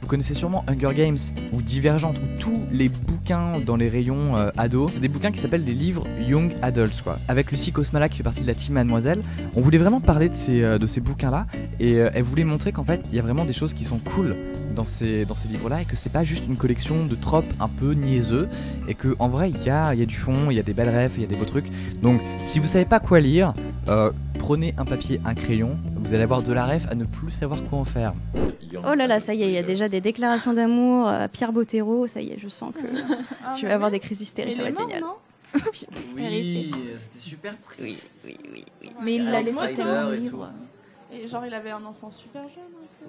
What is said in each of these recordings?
Vous connaissez sûrement Hunger Games ou Divergente ou tous les bouquins dans les rayons ados. Des bouquins qui s'appellent des livres Young Adults quoi. Avec Lucie Kosmala qui fait partie de la team Mademoiselle, on voulait vraiment parler de ces bouquins-là et elle voulait montrer qu'en fait il y a vraiment des choses qui sont cool dans ces livres-là et que c'est pas juste une collection de tropes un peu niaiseux et que en vrai il y a du fond, il y a des belles refs, il y a des beaux trucs. Donc si vous savez pas quoi lire, prenez un papier, un crayon, vous allez avoir de la ref à ne plus savoir quoi en faire. Oh là là, ça y est, il y a déjà des déclarations d'amour, Pierre Bottero, ça y est, je sens que je vais avoir des crises hystériques, ça va être génial. Non Oui, c'était super triste. Oui. mais il l'a laissé Spider tellement et libre. Et genre, il avait un enfant super jeune.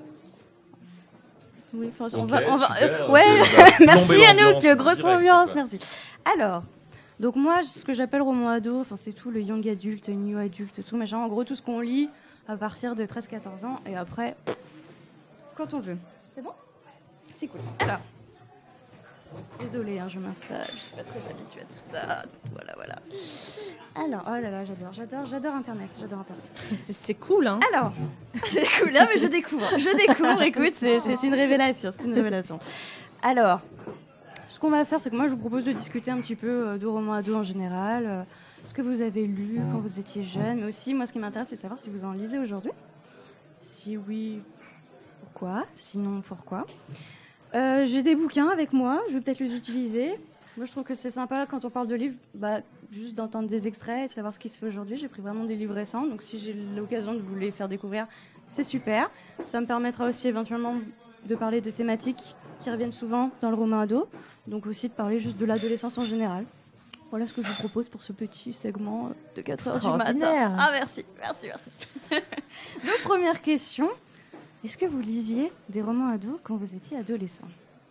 Oui, on Ok, va... super. Ouais, merci Plomber Anouk, l'ambiance grosse direct, ambiance, quoi. merci. Alors, donc moi, ce que j'appelle roman ado, c'est tout le young adulte, new adulte, tout machin. En gros, tout ce qu'on lit à partir de 13-14 ans et après, quand on veut. C'est bon ? C'est cool. Alors, désolée, je m'installe, je suis pas très habituée à tout ça. Voilà. Alors, oh là là, j'adore Internet, C'est cool, hein. Alors, c'est cool, là, mais je découvre, écoute, c'est une révélation, Alors, ce qu'on va faire, c'est que moi, je vous propose de discuter un petit peu de romans ados en général, ce que vous avez lu quand vous étiez jeune, mais aussi, moi, ce qui m'intéresse, c'est de savoir si vous en lisez aujourd'hui. Si oui, pourquoi ? Sinon, pourquoi ? J'ai des bouquins avec moi, je vais peut-être les utiliser. Moi, je trouve que c'est sympa quand on parle de livres, juste d'entendre des extraits et de savoir ce qui se fait aujourd'hui. J'ai pris vraiment des livres récents, donc si j'ai l'occasion de vous les faire découvrir, c'est super. Ça me permettra aussi éventuellement de parler de thématiques qui reviennent souvent dans le roman ado, donc aussi de parler juste de l'adolescence en général. Voilà ce que je vous propose pour ce petit segment de 4h du matin. Ah, merci. Donc, première question. Est-ce que vous lisiez des romans ados quand vous étiez adolescent ?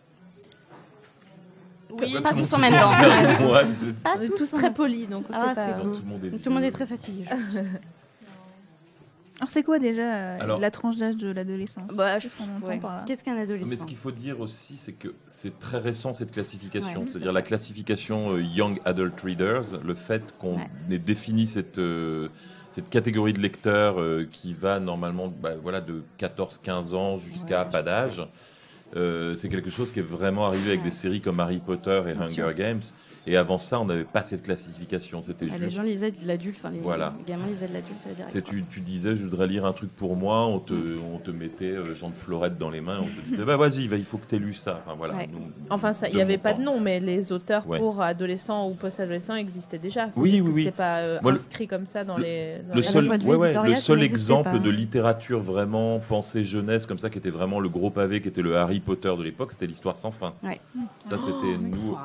Oui, pas tous en même temps. On est tous très polis, donc Ah, c'est pas... c'est cool. Tout le monde est très fatigué. Alors c'est quoi déjà Alors- la tranche d'âge de l'adolescence ? Qu'est-ce qu'on entend par là ? Qu'est-ce qu'un adolescent ? Mais ce qu'il faut dire aussi, c'est que c'est très récent cette classification, c'est-à-dire la classification Young Adult Readers, le fait qu'on ait défini cette catégorie de lecteurs qui va normalement de 14-15 ans jusqu'à pas d'âge. C'est quelque chose qui est vraiment arrivé avec des séries comme Harry Potter et Hunger Games. Et avant ça, on n'avait pas cette classification. C'était Les gens lisaient de l'adulte, les gamins lisaient de l'adulte, ça veut dire. Tu disais, je voudrais lire un truc pour moi, on te mettait Jean de Florette dans les mains, on te disait, vas-y, il faut que tu aies lu ça. Enfin, voilà, il n'y avait pas de nom, mais les auteurs pour adolescents ou post-adolescents existaient déjà. C'était pas inscrit comme ça dans les... Le seul exemple de littérature vraiment pensée jeunesse, comme ça, qui était vraiment le gros pavé, qui était le Harry Potter de l'époque, c'était l'Histoire sans fin. Ça, c'était nous...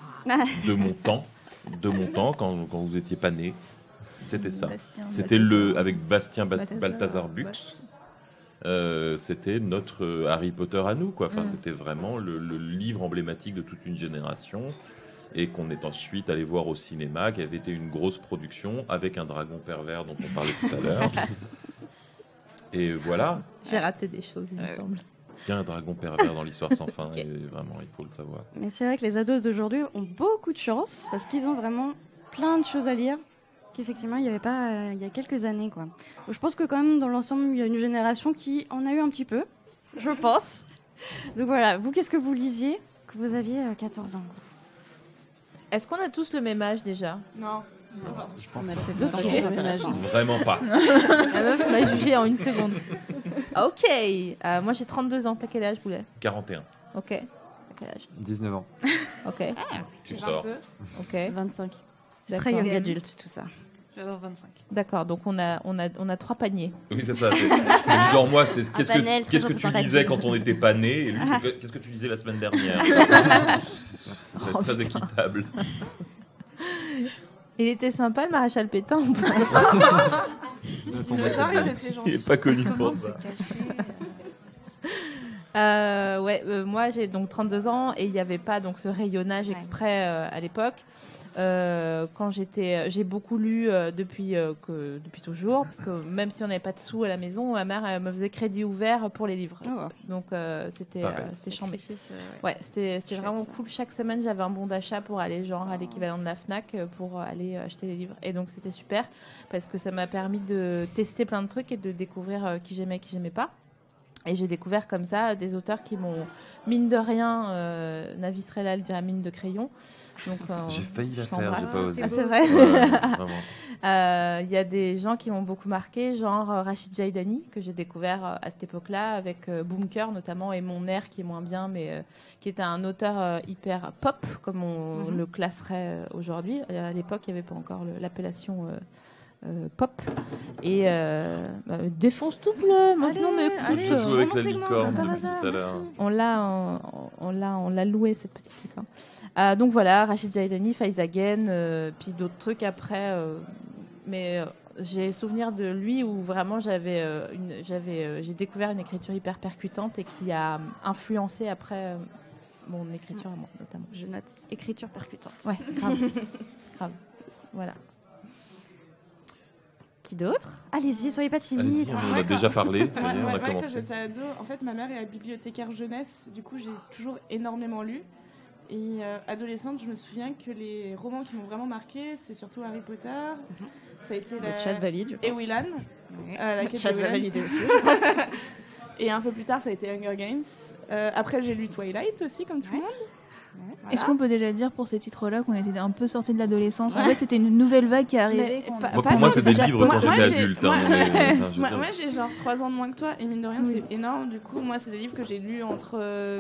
de mon temps, quand vous étiez pas nés, c'était ça. C'était avec Bastien Balthazar Bux. C'était notre Harry Potter à nous, quoi. Enfin, c'était vraiment le livre emblématique de toute une génération et qu'on est ensuite allé voir au cinéma, qui avait été une grosse production avec un dragon pervers dont on parlait tout à l'heure. Et voilà. J'ai raté des choses, il me semble. Il y a un dragon pervers dans l'Histoire sans fin, et vraiment, il faut le savoir. Mais c'est vrai que les ados d'aujourd'hui ont beaucoup de chance, parce qu'ils ont vraiment plein de choses à lire, qu'effectivement, il n'y avait pas il y a quelques années, quoi. Donc, je pense que quand même, dans l'ensemble, il y a une génération qui en a eu un petit peu, je pense. Donc voilà, vous, qu'est-ce que vous lisiez quand vous aviez 14 ans ? Est-ce qu'on a tous le même âge déjà ? Non. Je pense On a pas. fait d'autres choses. Vraiment pas. La meuf m'a jugé en une seconde. Ok. Moi j'ai 32 ans. T'as quel âge, Boulet ? 41. Ok. T'as quel âge ? 19 ans. Ok. Tu sors. 22. Ok. 25. C'est D'accord. très young adulte, tout ça. Je vais avoir 25. D'accord. Donc on a 3 paniers. Oui, c'est ça. C'est genre moi, c'est panel qu'est-ce que très tu lisais quand on n'était pas né, et lui, c'est qu'est-ce que tu lisais la semaine dernière. C'est très équitable. Il était sympa, le maréchal Pétain ou pas ? Ça, ils étaient gentils. Il n'est pas connu pour Comment ça. se cacher Moi j'ai donc 32 ans et il n'y avait pas donc ce rayonnage exprès à l'époque. Quand j'ai beaucoup lu depuis toujours, parce que même si on n'avait pas de sous à la maison, ma mère me faisait crédit ouvert pour les livres. Donc c'était chambé. C'était vraiment cool. Chaque semaine j'avais un bon d'achat pour aller à l'équivalent de la Fnac pour aller acheter les livres, et donc c'était super parce que ça m'a permis de tester plein de trucs et de découvrir qui j'aimais pas. Et j'ai découvert comme ça des auteurs qui m'ont, mine de rien, Navi Srelal dirait mine de crayon. Donc, j'ai failli la faire, j'ai pas osé. Ah, c'est vrai. Ouais, Il y a des gens qui m'ont beaucoup marqué, genre Rachid Jaidani, que j'ai découvert à cette époque-là, avec Boomker notamment, et Mon Air, qui est moins bien, mais qui était un auteur hyper pop, comme on le classerait aujourd'hui. À l'époque, il n'y avait pas encore l'appellation pop. Et défonce tout bleu, maintenant, mais écoute, je joue avec la licorne depuis tout à l'heure. On l'a loué, cette petite licorne. Donc voilà, Rachid Jaidani, Faiza Again, puis d'autres trucs après. Mais j'ai souvenir de lui où vraiment j'ai découvert une écriture hyper percutante et qui a influencé après mon écriture à moi, notamment. Je note écriture percutante. Ouais, grave. grave. Voilà. Qui d'autre ? Allez-y, soyez pas timides. Allez-y, on en a déjà parlé, ça y est, on a Quand commencé. j'étais ado, en fait, ma mère est bibliothécaire jeunesse, du coup, j'ai toujours énormément lu. Et adolescente, je me souviens que les romans qui m'ont vraiment marqué, c'est surtout Harry Potter. Ça a été Le chat valide. Et Willan. Le chat va valider aussi. Et un peu plus tard, ça a été Hunger Games. Après, j'ai lu Twilight aussi, comme tout le monde. Voilà. Est-ce qu'on peut déjà dire pour ces titres-là qu'on était un peu sortis de l'adolescence ? En fait, c'était une nouvelle vague qui arrivait. Pour moi, c'est des livres quand j'étais adulte. Moi, j'ai genre 3 ans de moins que toi, et mine de rien, c'est énorme. Du coup, moi, c'est des livres que j'ai lus entre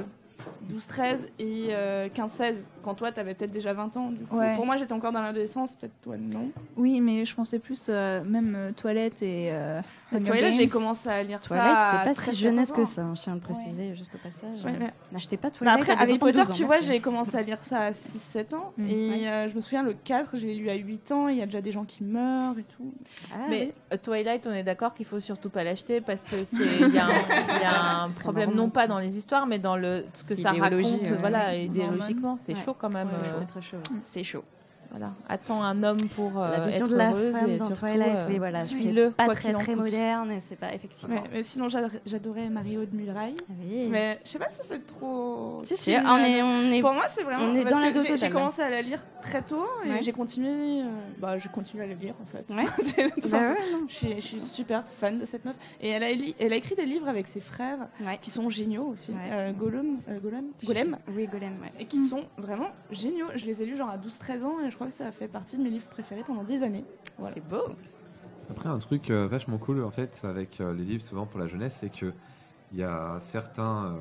12-13 et 15-16, quand toi, t'avais peut-être déjà 20 ans. Du coup. Ouais. Pour moi, j'étais encore dans l'adolescence, peut-être toi, non. Oui, mais je pensais plus même Toilette et Twilight, j'ai commencé à lire Twilight, ça. c'est pas si jeunesse que ça, je tiens à le préciser juste au passage. Ouais, mais... N'achetez pas Bah Twilight. après, à des Harry enfants de Potter, 12 ans, tu vois, merci. j'ai commencé à lire ça à 6-7 ans. Et je me souviens, le 4, je l'ai lu à 8 ans. Il y a déjà des gens qui meurent et tout. Mais Twilight, on est d'accord qu'il faut surtout pas l'acheter parce que il y a un problème non pas dans les histoires, mais dans ce que ça raconte. Voilà, idéologiquement, c'est chaud quand même. C'est très chaud. C'est chaud. Voilà, attends un homme pour la vision être de la heureuse femme et dans surtout Twilight, oui, voilà, suis-le, c'est pas quoi très qu'il en très coûte. moderne, et c'est pas effectivement. Ouais, mais sinon, j'adorais Marie-Aude Muleraille. Oui. Mais je sais pas si c'est trop. Si, on est. Pour moi, c'est vraiment. on est parce dans la que dose j'ai totale. commencé à la lire très tôt et Ouais. j'ai continué. J'ai continué à la lire en fait. Ouais. C'est tout Bah ça. ouais, non. Je suis super fan de cette meuf. Et elle a écrit des livres avec ses frères Ouais. qui sont géniaux aussi. Ouais. Golem. Oui, Golem, ouais. Et qui sont vraiment géniaux. Je les ai lus genre à 12-13 ans et je crois que ça a fait partie de mes livres préférés pendant des années. Voilà. C'est beau. Après, un truc vachement cool en fait avec les livres souvent pour la jeunesse, c'est que il y a certaines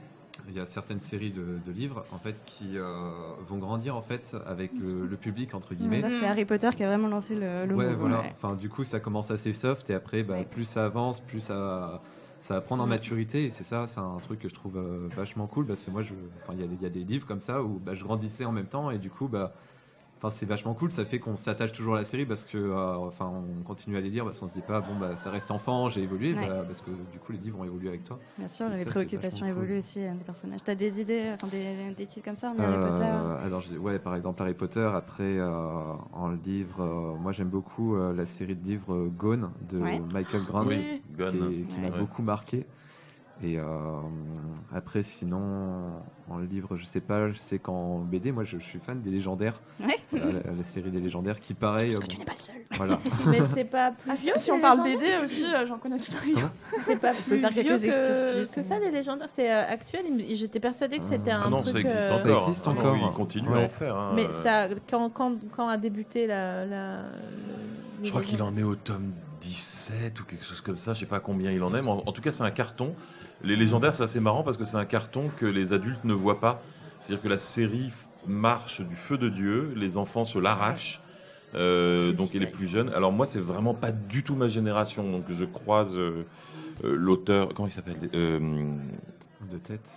séries de livres en fait qui vont grandir en fait avec le public entre guillemets. Ça, c'est Harry Potter qui a vraiment lancé le Ouais, mouvement. voilà. Ouais. Enfin, du coup, ça commence assez soft et après, plus ça avance, plus ça va prendre en maturité. Et c'est ça, c'est un truc que je trouve vachement cool parce que moi, il y a des livres comme ça où je grandissais en même temps et du coup, c'est vachement cool. Ça fait qu'on s'attache toujours à la série parce que, on continue à les lire parce qu'on se dit pas, ça reste enfant, j'ai évolué, Ouais. parce que du coup, les livres ont évolué avec toi. Bien sûr, Et les ça, c'est préoccupations vachement évoluent aussi des personnages. T'as des idées, des titres comme ça, en Harry Potter Alors, par exemple Harry Potter. Après, en livre, moi j'aime beaucoup la série de livres Gone de Michael Grant, Oui, Gone. qui m'a beaucoup marqué. Et après, sinon, en livre, je sais pas, je sais qu'en BD, moi je suis fan des légendaires. Ouais. Voilà, la série des légendaires qui pareil. Parce que tu n'es pas le seul. Voilà. Mais c'est pas plus Ah, si vieux si que on les parle légendaires. BD aussi, j'en connais tout un rayon. C'est pas plus faire vieux quelques excursus, que ça, les légendaires. C'est actuel. J'étais persuadée que c'était un non, truc. ça existe Ça encore. existe Ah non, encore. oui, ils continuent à Ouais. en faire. Hein. Mais ça, quand a débuté Je crois qu'il en est au tome 17 ou quelque chose comme ça. Je sais pas combien il en est, mais en tout cas, c'est un carton. Les légendaires, c'est assez marrant parce que c'est un carton que les adultes ne voient pas. C'est-à-dire que la série marche du feu de Dieu, les enfants se l'arrachent. Donc, et les plus jeunes. Alors, moi, c'est vraiment pas du tout ma génération. Donc, je croise l'auteur. Comment il s'appelle De tête.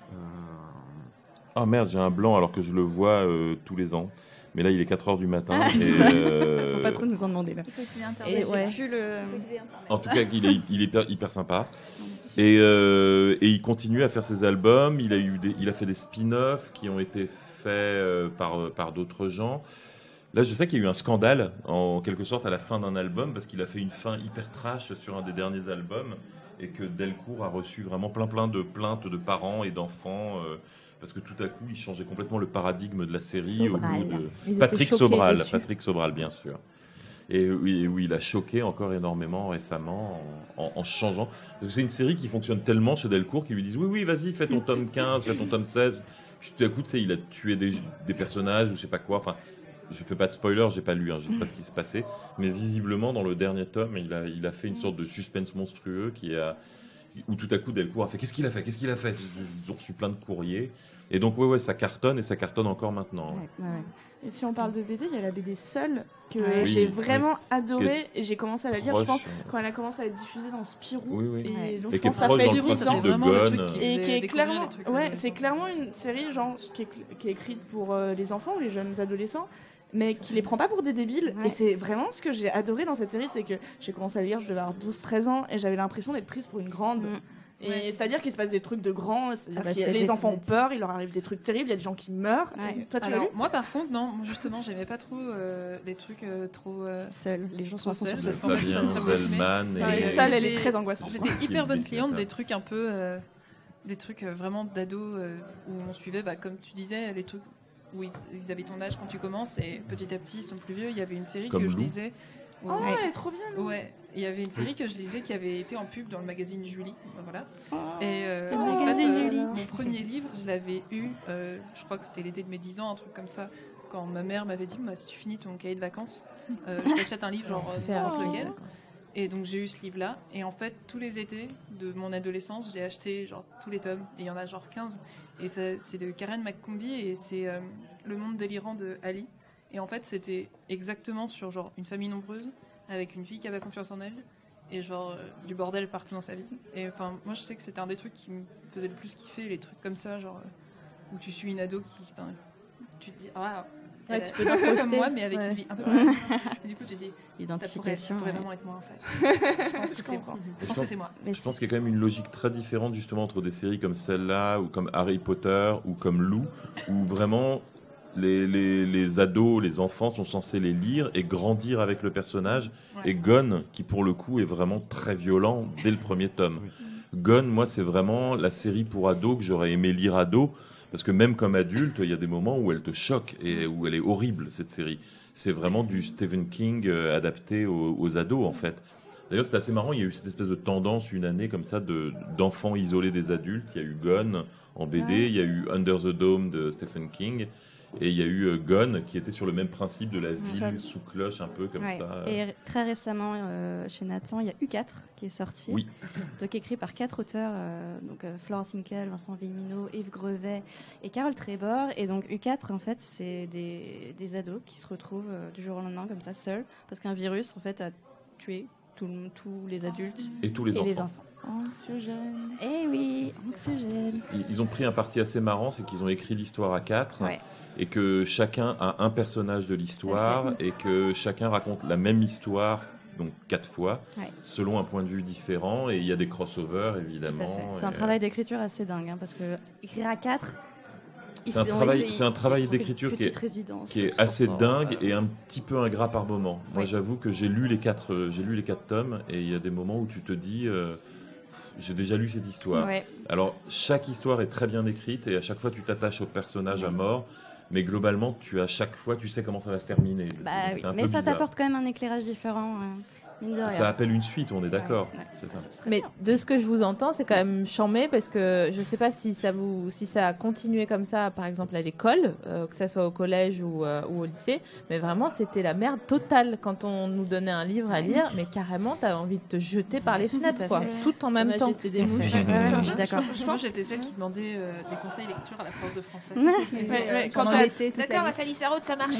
Ah merde, j'ai un blanc alors que je le vois tous les ans. Mais là, il est 4h du matin. Ah, et, c'est ça. Faut pas trop nous en demander là. Et ouais. En tout cas, il est hyper sympa. Et il continue à faire ses albums. Il a fait des spin-offs qui ont été faits par d'autres gens. Là, je sais qu'il y a eu un scandale, en quelque sorte, à la fin d'un album, parce qu'il a fait une fin hyper trash sur un des derniers albums, et que Delcourt a reçu vraiment plein de plaintes de parents et d'enfants, parce que tout à coup, il changeait complètement le paradigme de la série. Sobral. Au bout de Ils étaient Patrick choqués, Sobral, déçus. Patrick Sobral, bien sûr. et où il a choqué encore énormément récemment en changeant. Parce que c'est une série qui fonctionne tellement chez Delcourt qu'ils lui disent oui, vas-y, fais ton tome 15, fais ton tome 16. Puis tout à coup, tu sais, il a tué des personnages ou je sais pas quoi. Enfin, je fais pas de spoiler, j'ai pas lu, je sais pas ce qui s'est passé. Mais visiblement, dans le dernier tome, il a fait une sorte de suspense monstrueux où tout à coup Delcourt a fait qu'est-ce qu'il a fait Ils ont reçu plein de courriers. Et donc, ouais, ça cartonne et ça cartonne encore maintenant. Ouais. Et si on parle de BD, il y a la BD Seule que j'ai vraiment adorée et j'ai commencé à la lire, je pense, quand elle a commencé à être diffusée dans Spirou. Et donc, qui est ça proche fait dans le 10 principe ans. de Gone. Et qui est clairement, c'est clairement une série genre qui est écrite pour les enfants ou les jeunes adolescents, mais qui les prend pas pour des débiles. Et c'est vraiment ce que j'ai adoré dans cette série, c'est que j'ai commencé à lire, je devais avoir 12-13 ans et j'avais l'impression d'être prise pour une grande. Et c'est-à-dire qu'il se passe des trucs de grands, les enfants ont peur, il leur arrive des trucs terribles, il y a des gens qui meurent. Toi, tu l'as lu ? Moi, par contre, non, justement, j'aimais pas trop les trucs trop seuls. Les gens sont seuls. Parce qu'en fait, ça Bellman et Seule, elle est très angoissante. J'étais hyper bonne cliente des trucs un peu, des trucs vraiment d'ados où on suivait, comme tu disais, les trucs où ils avaient ton âge quand tu commences et petit à petit ils sont plus vieux. Il y avait une série que je lisais. Elle est trop bien. Ouais, il y avait une série que je lisais qui avait été en pub dans le magazine Julie. Voilà. Et mon premier livre, je l'avais eu, je crois que c'était l'été de mes 10 ans, un truc comme ça, quand ma mère m'avait dit si tu finis ton cahier de vacances, je t'achète un livre, genre n'importe lequel. Et donc j'ai eu ce livre-là. Et en fait, tous les étés de mon adolescence, j'ai acheté genre tous les tomes. Et il y en a genre 15. Et c'est de Karen McCombie et c'est Le monde délirant de Ali. Et en fait, c'était exactement sur genre une famille nombreuse avec une fille qui avait confiance en elle et genre du bordel partout dans sa vie. Et enfin, moi je sais que c'était un des trucs qui me faisait le plus kiffer, les trucs comme ça, genre où tu suis une ado tu te dis tu peux te comme moi, mais avec une vie un peu plus. Et du coup, tu te dis l'identification, ça pourrait vraiment être moi en fait. Je pense que c'est moi. Je pense qu'il y a quand même une logique très différente justement entre des séries comme celle-là ou comme Harry Potter ou comme Lou, où vraiment les ados, les enfants sont censés les lire et grandir avec le personnage. Et Gone, qui pour le coup est vraiment très violent dès le premier tome. Gone, moi, c'est vraiment la série pour ados que j'aurais aimé lire ado, parce que même comme adulte, il y a des moments où elle te choque et où elle est horrible, cette série. C'est vraiment du Stephen King adapté aux ados, en fait. D'ailleurs, c'était assez marrant, il y a eu cette espèce de tendance une année comme ça d'enfants isolés des adultes. Il y a eu Gone en BD, il y a eu Under the Dome de Stephen King. Et il y a eu Gone qui était sur le même principe de la ville sous cloche, un peu comme ça. Et très récemment, chez Nathan, il y a U4 qui est sorti, donc écrit par 4 auteurs, Florence Hinkel, Vincent Vimino, Yves Grevet et Carole Trébor. Et donc U4, en fait, c'est des ados qui se retrouvent du jour au lendemain comme ça, seuls, parce qu'un virus, en fait, a tué tous les adultes et tous les enfants. Anxiogène. Eh oui, anxiogène. Ils ont pris un parti assez marrant, c'est qu'ils ont écrit l'histoire à 4. Et que chacun a un personnage de l'histoire et que chacun raconte la même histoire, donc 4 fois, selon un point de vue différent. Et il y a des crossovers, évidemment. C'est un travail d'écriture assez dingue, parce que écrire à 4... C'est un travail d'écriture qui est assez dingue et un petit peu ingrat par moment. Moi, j'avoue que j'ai lu les 4 tomes et il y a des moments où tu te dis... j'ai déjà lu cette histoire. Alors, chaque histoire est très bien écrite et à chaque fois, tu t'attaches au personnage à mort. Mais globalement, à chaque fois, tu sais comment ça va se terminer. Mais ça t'apporte quand même un éclairage différent. Ça appelle une suite, on est d'accord. C'est ça. Mais de ce que je vous entends, c'est quand même chambé parce que je ne sais pas si ça a continué comme ça, par exemple à l'école, que ça soit au collège ou au lycée, mais vraiment c'était la merde totale quand on nous donnait un livre à lire, mais carrément tu as envie de te jeter par les fenêtres, quoi, tout en même temps. Des mouches. Je suis d'accord. Je pense que j'étais celle qui demandait des conseils lecture à la prof de français. Quand tu étais d'accord, la salissarode, ça marche.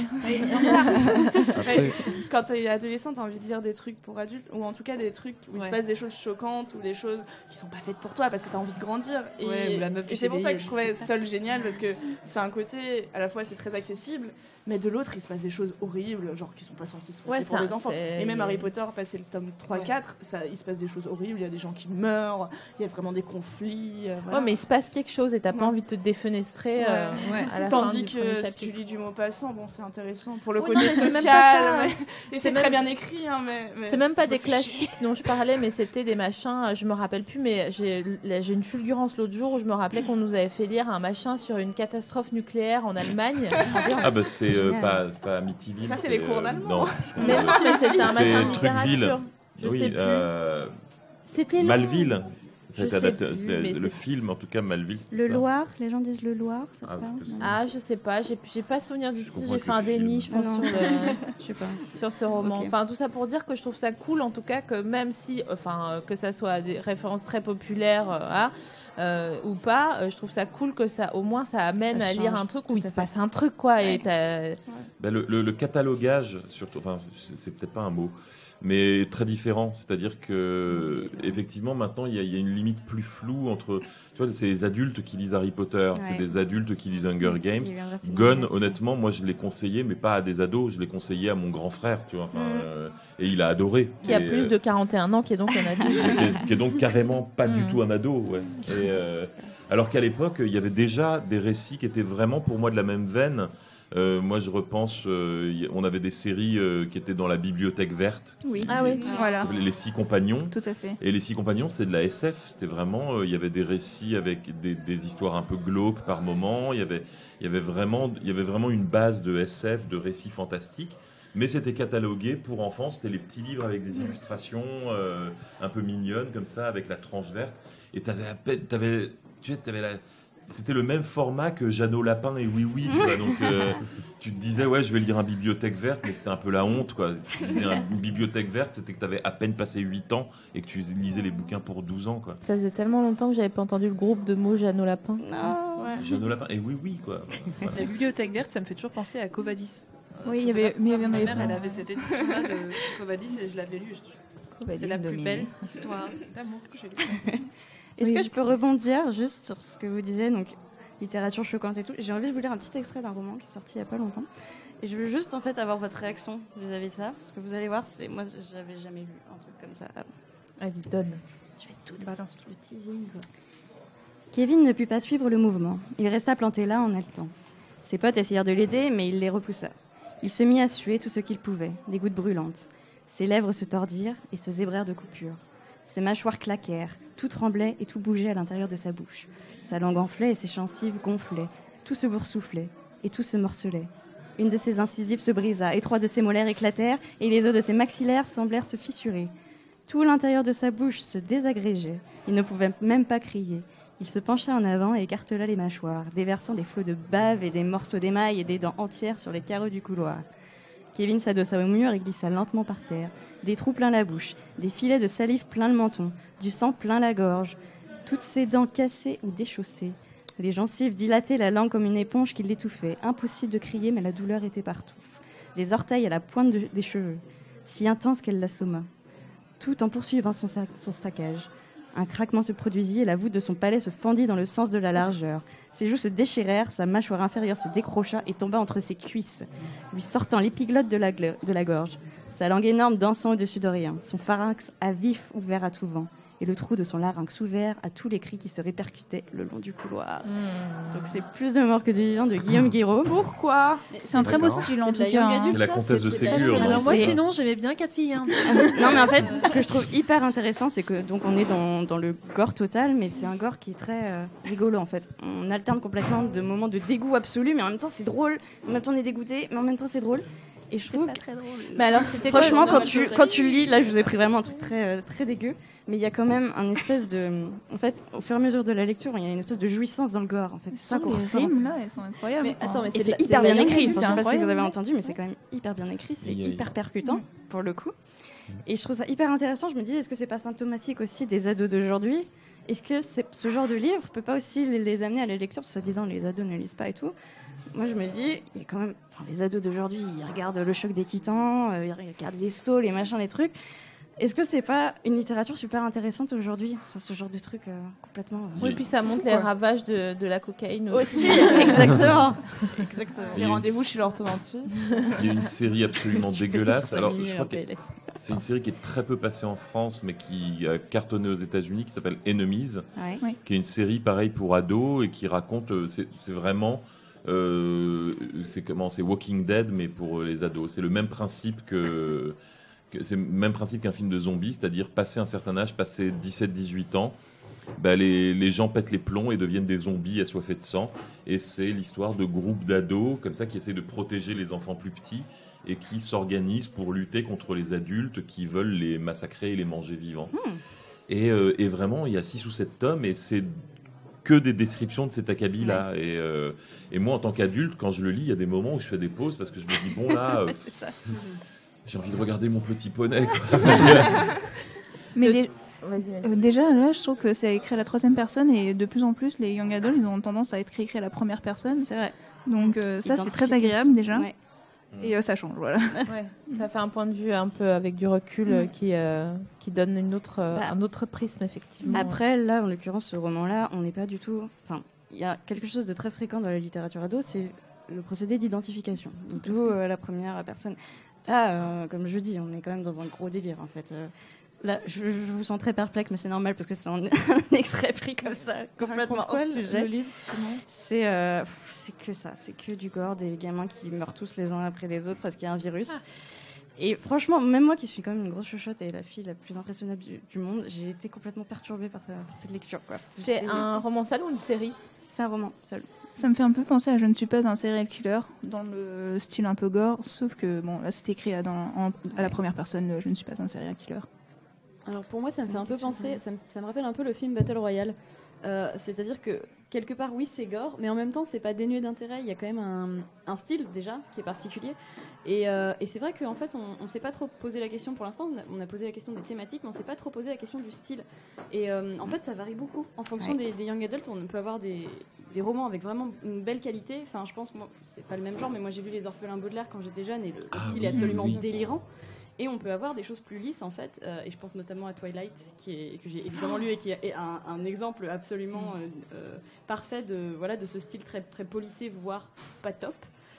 Quand tu es adolescente, tu as envie de lire des trucs pour adultes, ou en tout cas des trucs où il se passe des choses choquantes ou des choses qui sont pas faites pour toi parce que tu as envie de grandir. Ou la meuf du et c'est pour ça que CDI, je trouvais Seul génial, parce que c'est un côté, à la fois c'est très accessible, mais de l'autre il se passe des choses horribles, genre qui sont pas censées se passer pour les enfants. Et même Harry Potter, passé le tome 3-4, il se passe des choses horribles, il y a des gens qui meurent, il y a vraiment des conflits. Voilà. Mais il se passe quelque chose et t'as pas envie de te défenestrer à la Tandis fin du premier que chapitre. si tu lis du Maupassant, bon c'est intéressant pour le côté social, et c'est très bien écrit. Mais... C'est C'est même pas des classiques dont je parlais, mais c'était des machins, je me rappelle plus, mais j'ai une fulgurance l'autre jour où je me rappelais qu'on nous avait fait lire un machin sur une catastrophe nucléaire en Allemagne. C'est pas Amityville. Ça, c'est les cours d'allemand. Non, mais non, mais c'était un machin de Trucville. littérature. Je sais plus. C'était Malville. Je sais plus, mais le film, en tout cas, Malville, c'était Le ça. Loir, les gens disent le Loir, ça te parle? Je sais pas, j'ai pas souvenir du titre, j'ai fait un film. déni, je pense, Je sais pas. sur ce roman. Ok. Enfin, tout ça pour dire que je trouve ça cool, en tout cas, que même si, que ça soit des références très populaires ou pas, je trouve ça cool que ça, au moins, ça amène à lire un truc où il se passe un truc, quoi. Ouais. Et le catalogage, surtout, enfin, c'est peut-être pas un mot, mais très différent. C'est-à-dire que, effectivement, maintenant, il y a une limite plus floue entre. Tu vois, c'est les adultes qui lisent Harry Potter, c'est des adultes qui lisent Hunger Games. Gone, honnêtement, moi, je l'ai conseillé, mais pas à des ados, je l'ai conseillé à mon grand frère, tu vois. Et il a adoré. Qui a plus de 41 ans, qui est donc un adulte. qui est donc carrément pas du tout un ado, ouais. Et, alors qu'à l'époque, il y avait déjà des récits qui étaient vraiment, pour moi, de la même veine. Moi, je repense, on avait des séries qui étaient dans la bibliothèque verte. Oui. Ah oui, voilà. Les 6 compagnons. Tout à fait. Et les 6 compagnons, c'est de la SF. C'était vraiment, il y avait des récits avec des histoires un peu glauques par moment. Il y avait vraiment une base de SF, de récits fantastiques. Mais c'était catalogué pour enfants. C'était les petits livres avec des illustrations un peu mignonnes comme ça, avec la tranche verte. Et c'était le même format que Jeannot Lapin et Oui Oui, tu vois. Donc tu te disais je vais lire un bibliothèque verte, mais c'était un peu la honte, quoi. Tu disais une bibliothèque verte, c'était que tu avais à peine passé 8 ans et que tu lisais les bouquins pour 12 ans, quoi. Ça faisait tellement longtemps que j'avais pas entendu le groupe de mots Jeannot Lapin. Jeannot Lapin et Oui Oui, quoi. Voilà. La bibliothèque verte, ça me fait toujours penser à Covadis. Oui, il y avait ma mère, elle avait cette édition-là de Covadis et je l'avais lue. C'est la plus belle histoire d'amour que j'ai lue. Est-ce que je peux rebondir juste sur ce que vous disiez, donc littérature choquante et tout. J'ai envie de vous lire un petit extrait d'un roman qui est sorti il n'y a pas longtemps. Et je veux juste en fait avoir votre réaction vis-à-vis de ça, parce que vous allez voir, moi j'avais jamais lu un truc comme ça. Vas-y, donne. Je vais tout balance le teasing. Kevin ne put pas suivre le mouvement. Il resta planté là en haletant. Ses potes essayèrent de l'aider, mais il les repoussa. Il se mit à suer tout ce qu'il pouvait, des gouttes brûlantes. Ses lèvres se tordirent et se zébrèrent de coupures. Ses mâchoires claquèrent, tout tremblait et tout bougeait à l'intérieur de sa bouche. Sa langue enflait et ses gencives gonflaient. Tout se boursouflait et tout se morcelait. Une de ses incisives se brisa et 3 de ses molaires éclatèrent et les os de ses maxillaires semblèrent se fissurer. Tout l'intérieur de sa bouche se désagrégeait. Il ne pouvait même pas crier. Il se pencha en avant et écartela les mâchoires, déversant des flots de bave et des morceaux d'émail et des dents entières sur les carreaux du couloir. Kevin s'adossa au mur et glissa lentement par terre. Des trous plein la bouche, des filets de salive plein le menton, du sang plein la gorge, toutes ses dents cassées ou déchaussées. Les gencives dilataient la langue comme une éponge qui l'étouffait. Impossible de crier, mais la douleur était partout. Les orteils à la pointe des cheveux, si intense qu'elle l'assomma. Tout en poursuivant son saccage. Un craquement se produisit et la voûte de son palais se fendit dans le sens de la largeur. Ses joues se déchirèrent, sa mâchoire inférieure se décrocha et tomba entre ses cuisses, lui sortant l'épiglotte de la gorge. Sa langue énorme dansant au-dessus de rien, son pharynx à vif ouvert à tout vent, et le trou de son larynx ouvert à tous les cris qui se répercutaient le long du couloir. Donc c'est Plus de mort que de vivant de Guillaume Guiraud. Pourquoi ? C'est un très beau style en tout cas. C'est la comtesse de Ségur. Alors moi sinon j'aimais bien 4 filles. Hein. Non mais en fait ce que je trouve hyper intéressant c'est que donc on est dans le gore total, mais c'est un gore qui est très rigolo en fait. On alterne complètement de moments de dégoût absolu, mais en même temps c'est drôle, en même temps on est dégoûté, mais en même temps c'est drôle. Et je trouve pas très drôle. Mais alors, c'était franchement, quand tu lis, là, je vous ai pris vraiment un truc très, très dégueu, mais il y a quand même un espèce de, en fait, au fur et à mesure de la lecture, il y a une espèce de jouissance dans le gore. En fait, c'est ça qu'on ressent. Les rimes là, elles sont incroyables. Mais attends, mais et c'est hyper bien écrit. Enfin, je sais pas si vous avez entendu, mais c'est quand même hyper bien écrit. C'est hyper percutant pour le coup. Et je trouve ça hyper intéressant. Je me dis, est-ce que c'est pas symptomatique aussi des ados d'aujourd'hui ? Est-ce que ce genre de livre peut pas aussi les amener à la lecture, soi-disant les ados ne lisent pas et tout ? Moi, je me dis, il y a quand même, les ados d'aujourd'hui, ils regardent Le Choc des Titans, ils regardent les sauts, les machins, les trucs. Est-ce que c'est pas une littérature super intéressante aujourd'hui, enfin, ce genre de truc complètement. Oui, puis ça montre les ravages de la cocaïne aussi. Exactement. Les rendez-vous chez l'orthodontiste. Il y a une série absolument dégueulasse. Alors, je crois que c'est une série qui est très peu passée en France, mais qui a cartonné aux États-Unis, qui s'appelle Enemies, qui est une série pareille pour ados et qui raconte. C'est vraiment. C'est Walking Dead, mais pour les ados. C'est le même principe que c'est le même principe qu'un film de zombies, c'est-à-dire passer un certain âge, passer 17-18 ans, les gens pètent les plombs et deviennent des zombies assoiffés de sang. Et c'est l'histoire de groupes d'ados comme ça qui essaient de protéger les enfants plus petits et qui s'organisent pour lutter contre les adultes qui veulent les massacrer et les manger vivants. Et vraiment, il y a 6 ou 7 tomes et c'est que des descriptions de cet acabit-là. Et moi, en tant qu'adulte, quand je le lis, il y a des moments où je fais des pauses parce que je me dis, bon là, c'est ça. J'ai envie de regarder mon petit poney. Quoi. Mais déjà, là, je trouve que c'est écrit à la 3e personne et de plus en plus, les young adults, ils ont tendance à être écrits à la première personne. C'est vrai. Donc ça, c'est très agréable déjà. Ouais. Et ça change, voilà. Ouais, ça fait un point de vue un peu avec du recul qui donne un autre prisme, effectivement. Après, là, en l'occurrence, ce roman-là, on n'est pas du tout... Enfin, il y a quelque chose de très fréquent dans la littérature ado, c'est le procédé d'identification. D'où la première personne. Là, comme je dis, on est quand même dans un gros délire, en fait. Là, je vous sens très perplexe, mais c'est normal parce que c'est un extrait pris comme ça, complètement hors sujet. Le livre, sinon c'est que ça, c'est que du gore, des gamins qui meurent tous les uns après les autres parce qu'il y a un virus. Et franchement, même moi qui suis quand même une grosse chuchote et la fille la plus impressionnable du monde, j'ai été complètement perturbée par cette lecture. Quoi. C'est un roman seul ou une série ? C'est un roman seul. Ça me fait un peu penser à Je ne suis pas un serial killer, dans le style un peu gore, sauf que bon, là c'était écrit à la première personne, Je ne suis pas un serial killer. Alors pour moi, ça me fait un peu penser, ça me rappelle un peu le film Battle Royale. C'est-à-dire que quelque part, oui, c'est gore, mais en même temps, c'est pas dénué d'intérêt. Il y a quand même un style déjà qui est particulier. Et c'est vrai qu'en fait, on s'est pas trop posé la question pour l'instant. On a posé la question des thématiques, mais on s'est pas trop posé la question du style. Et en fait, ça varie beaucoup en fonction des young adults. On peut avoir des romans avec vraiment une belle qualité. Enfin, je pense, moi, c'est pas le même genre, mais moi j'ai lu Les Orphelins Baudelaire quand j'étais jeune et le style est absolument délirant. Et on peut avoir des choses plus lisses en fait, et je pense notamment à Twilight, que j'ai évidemment lu et qui est un exemple absolument parfait de ce style très, très policé, voire pas top.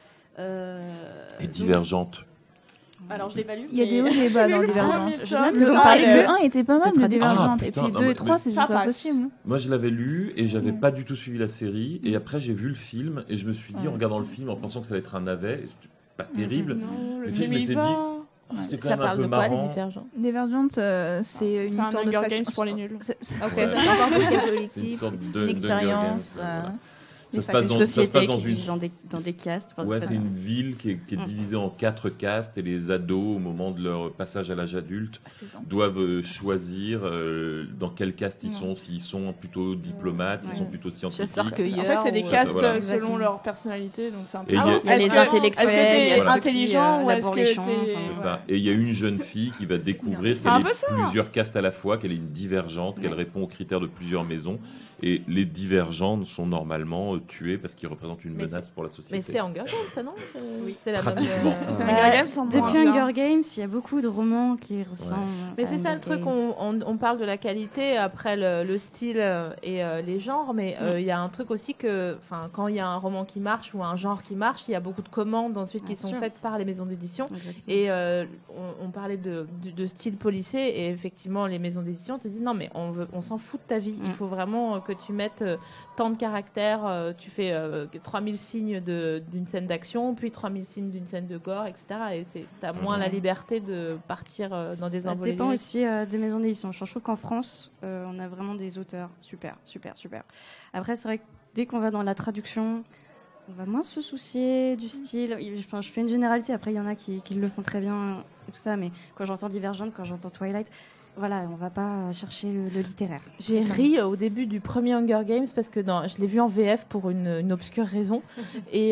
Et Divergente. Alors je l'ai pas lu. Il y a des hauts et des bas dans Divergente. Je note que le 1 était pas mal de Divergente, et puis le 2 et 3 c'est pas possible. Moi je l'avais lu et j'avais pas du tout suivi la série, et après j'ai vu le film et je me suis dit en regardant le film, en pensant que ça allait être un navet, c'était pas terrible, Non, le mais je film m'étais il va. dit c'était quand Ça même un parle peu de quoi, les marrant. Divergents ? Divergente, c'est une histoire de Hunger faction. Games pour les nuls. Ok, C'est Ouais. c'est encore plus qu'un C'est une collectif, sorte une expérience. voilà. Une Ça se passe société dans qui une... divise dans des castes. Enfin, Ouais, pas c'est ça. une ville qui est divisée en 4 castes, et les ados, au moment de leur passage à l'âge adulte, doivent choisir dans quelle caste ils sont, s'ils sont plutôt diplomates, s'ils sont plutôt scientifiques. Chasseurs cueilleurs. En fait, c'est des Ouais, castes voilà. selon leur personnalité, donc c'est un peu. Et il y a- Il y a les intellectuels, Est-ce que il y a t'es ceux qui, intelligent ou est-ce labourent que les champs, t'es. enfin, C'est ça. Et il y a une jeune fille qui va découvrir C'est un qu'elle peu est ça. plusieurs castes à la fois, qu'elle est une divergente, qu'elle répond aux critères de plusieurs maisons. Et les divergentes sont normalement tués parce qu'ils représentent une Mais menace pour la société. Mais c'est Hunger Games, ça, non ? Oui, c'est la même. Pratiquement. C'est Ouais. Hunger Games sans Depuis moins bien. Hunger Games, il y a beaucoup de romans qui ressemblent. Mais à c'est ça Hunger le truc, Games. on parle de la qualité, après le style et les genres, mais il y a un truc aussi que quand il y a un roman qui marche ou un genre qui marche, il y a beaucoup de commandes ensuite qui Bien sont sûr. faites par les maisons d'édition. Exactement. Et on parlait de style policier, et effectivement les maisons d'édition te disent non mais on s'en fout de ta vie, il faut vraiment que tu mettes tant de caractères, tu fais 3000 signes d'une scène d'action, puis 3000 signes d'une scène de gore, etc. Et t'as moins la liberté de partir dans des Ça envolées dépend lyriques. aussi des maisons d'édition. Je trouve qu'en France, on a vraiment des auteurs super. Après, c'est vrai que dès qu'on va dans la traduction, on va moins se soucier du style. Enfin, je fais une généralité. Après, il y en a qui le font très bien et tout ça. Mais quand j'entends Divergente, quand j'entends Twilight, voilà, on va pas chercher le littéraire. J'ai ri au début du premier Hunger Games parce que je l'ai vu en VF pour une obscure raison. Et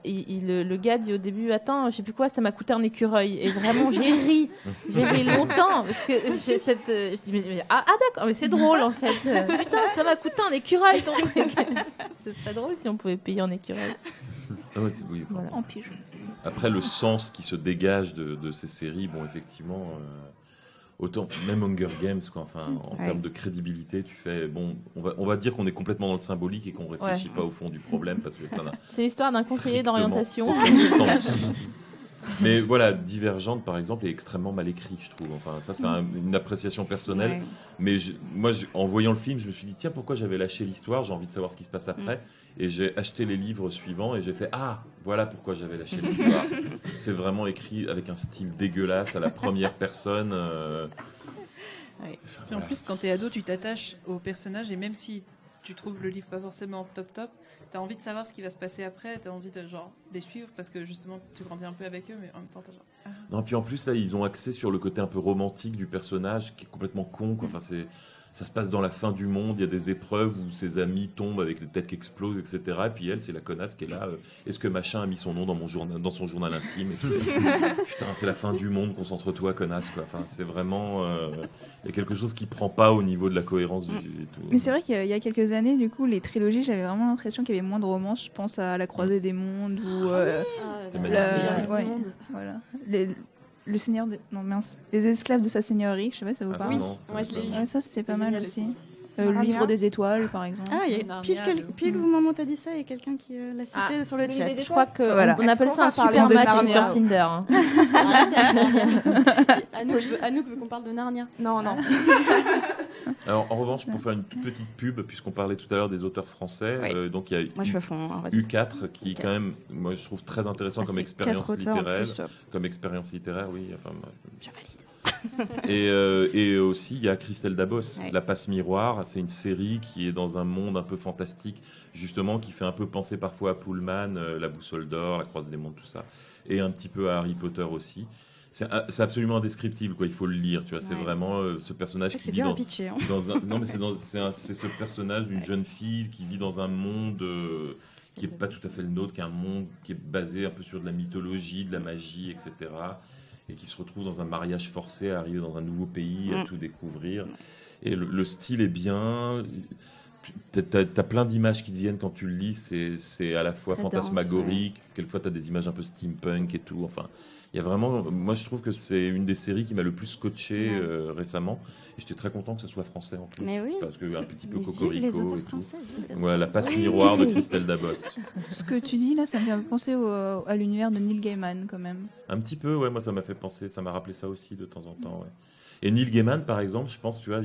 le gars dit au début, attends, je sais plus quoi, ça m'a coûté un écureuil. Et vraiment, j'ai ri longtemps parce que je dis, mais, d'accord, mais c'est drôle en fait. Putain, ça m'a coûté un écureuil ton truc. Ce serait drôle si on pouvait payer en écureuil. Ah ouais, oui, Voilà. En pige. Après, le sens qui se dégage de ces séries, bon, effectivement, autant, même Hunger Games, quoi, en termes de crédibilité, tu fais, bon, on va dire qu'on est complètement dans le symbolique et qu'on réfléchit pas au fond du problème, parce que ça n'a C'est l'histoire d'un conseiller strictement d'orientation. aucun sens. Mais voilà, Divergente, par exemple, est extrêmement mal écrit, je trouve. Enfin, ça, c'est une appréciation personnelle. Ouais. Mais moi, en voyant le film, je me suis dit, tiens, pourquoi j'avais lâché l'histoire? J'ai envie de savoir ce qui se passe après. Et j'ai acheté les livres suivants et j'ai fait, ah, voilà pourquoi j'avais lâché l'histoire. C'est vraiment écrit avec un style dégueulasse à la première personne. Ouais. Enfin, Puis en plus, quand t'es ado, tu t'attaches au personnage et même si tu trouves le livre pas forcément top, t'as envie de savoir ce qui va se passer après, t'as envie de genre les suivre parce que justement tu grandis un peu avec eux, mais en même temps t'as genre. Non, puis en plus, là, ils ont axé sur le côté un peu romantique du personnage qui est complètement con, quoi. Enfin, ça se passe dans la fin du monde, il y a des épreuves où ses amis tombent avec les têtes qui explosent, etc. Et puis elle, c'est la connasse qui est là. Est-ce que machin a mis son nom dans son journal intime et tout. Putain, c'est la fin du monde, concentre-toi, connasse, quoi. Enfin, c'est vraiment. Il y a quelque chose qui prend pas au niveau de la cohérence du tout. Mais c'est vrai qu'il y a quelques années, du coup, les trilogies, j'avais vraiment l'impression qu'il y avait moins de romance. Je pense à La Croisée des Mondes ou. Voilà. Le Seigneur de... Non, mince. Les esclaves de sa seigneurie, je sais pas si ça vous parle. Oui, moi je l'ai lu. Ouais, ça c'était pas mal aussi. Le Narnia. livre des étoiles, par exemple. Ah, il y a pile au moment où t'as dit ça, il y a quelqu'un qui l'a cité sur le chat. Je crois qu'on Voilà. on appelle ça un super parler match des sur Narnia Tinder. hein. Anouk veut qu'on parle de Narnia. Non. Alors, en revanche, pour faire une toute petite pub, puisqu'on parlait tout à l'heure des auteurs français, donc il y a Moi, je suis à fond. hein, vas-y. U4 qui est quand même, moi je trouve très intéressant comme c'est expérience 4 auteurs en littéraire. plus. Comme expérience littéraire, oui. Enfin, Je valide. et aussi, il y a Christelle Dabos, Ouais. La Passe Miroir. C'est une série qui est dans un monde un peu fantastique, justement, qui fait un peu penser parfois à Pullman, La Boussole d'Or, La Croisée des Mondes, tout ça. Et un petit peu à Harry Potter aussi. C'est absolument indescriptible, quoi. Il faut le lire, tu vois. C'est Ouais. vraiment ce personnage qui C'est vit dur à dans, pitcher. Hein. non, mais c'est ce personnage d'une jeune fille qui vit dans un monde qui n'est pas tout à fait le nôtre, qui est un monde qui est basé un peu sur de la mythologie, de la magie, etc. Et qui se retrouve dans un mariage forcé, à arriver dans un nouveau pays, à tout découvrir. Et le style est bien. T'as plein d'images qui te viennent quand tu le lis. C'est à la fois Ça fantasmagorique, quelquefois t'as des images un peu steampunk et tout. Enfin, il y a vraiment. Moi, je trouve que c'est une des séries qui m'a le plus scotché récemment. Et j'étais très content que ce soit français en plus. Mais oui. Parce que un petit peu Mais vive les cocorico auteurs et tout. français, vive les Voilà, La auteurs Passe français. Miroir de Christelle Dabos. Ce que tu dis là, ça me fait penser à l'univers de Neil Gaiman quand même. Un petit peu, ouais, moi ça m'a fait penser, ça m'a rappelé ça aussi de temps en temps, ouais. Et Neil Gaiman, par exemple, je pense, tu vois,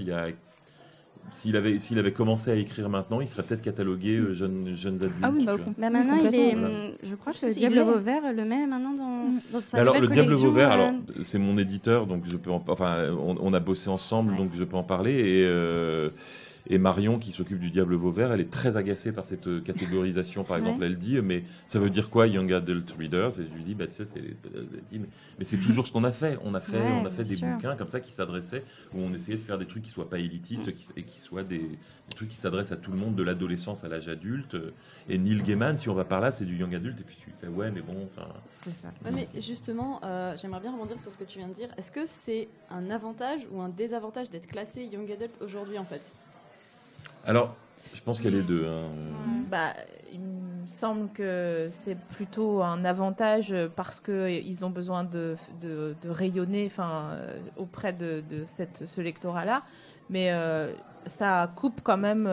s'il avait commencé à écrire maintenant, il serait peut-être catalogué jeunes adultes. Ah oui, bah, tu vois. Bah maintenant, il est. Voilà. Je crois que Si, le il Diable l'est. Vauvert le met maintenant dans sa Mais alors, nouvelle le Diable collection, Vauvert, alors, c'est mon éditeur, donc je peux on a bossé ensemble, Ouais. donc je peux en parler. Et Marion, qui s'occupe du Diable Vauvert, elle est très agacée par cette catégorisation, par exemple. Ouais. Elle dit, mais ça veut dire quoi, Young Adult Readers? Et je lui dis, bah, tu sais, elle dit, mais c'est toujours ce qu'on a fait. On a fait bien des sûr. bouquins comme ça qui s'adressaient, où on essayait de faire des trucs qui soient pas élitistes, et qui soient des trucs qui s'adressent à tout le monde, de l'adolescence à l'âge adulte. Et Neil Gaiman, si on va par là, c'est du Young Adult, et puis tu fais, ouais, mais bon, enfin. C'est ça. Ouais, mais justement, j'aimerais bien rebondir sur ce que tu viens de dire. Est-ce que c'est un avantage ou un désavantage d'être classé Young Adult aujourd'hui en fait? Alors, je pense qu'il y a les deux. Hein. Bah, il me semble que c'est plutôt un avantage parce qu'ils ont besoin de rayonner auprès de ce lectorat-là. Mais ça coupe quand même.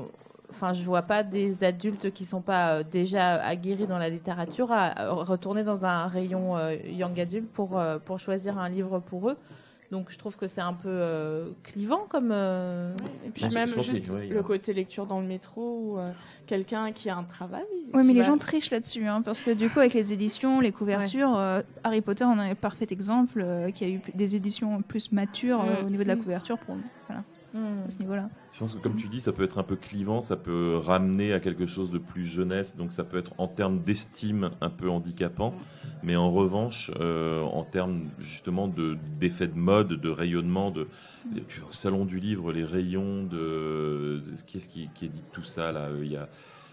Je vois pas des adultes qui sont pas déjà aguerris dans la littérature à retourner dans un rayon young adulte pour choisir un livre pour eux. Donc je trouve que c'est un peu clivant comme. Et puis même juste le côté lecture dans le métro ou quelqu'un qui a un travail. Oui, mais les gens trichent là-dessus, hein, parce que du coup, avec les éditions, les couvertures, Harry Potter en est un parfait exemple, qui a eu des éditions plus matures au niveau de la couverture à ce niveau-là. Je pense que comme tu dis, ça peut être un peu clivant, ça peut ramener à quelque chose de plus jeunesse, donc ça peut être en termes d'estime un peu handicapant, mais en revanche, en termes justement d'effet de mode, de rayonnement, au Salon du Livre, les rayons qu'est-ce qui est dit de tout ça là? Il y a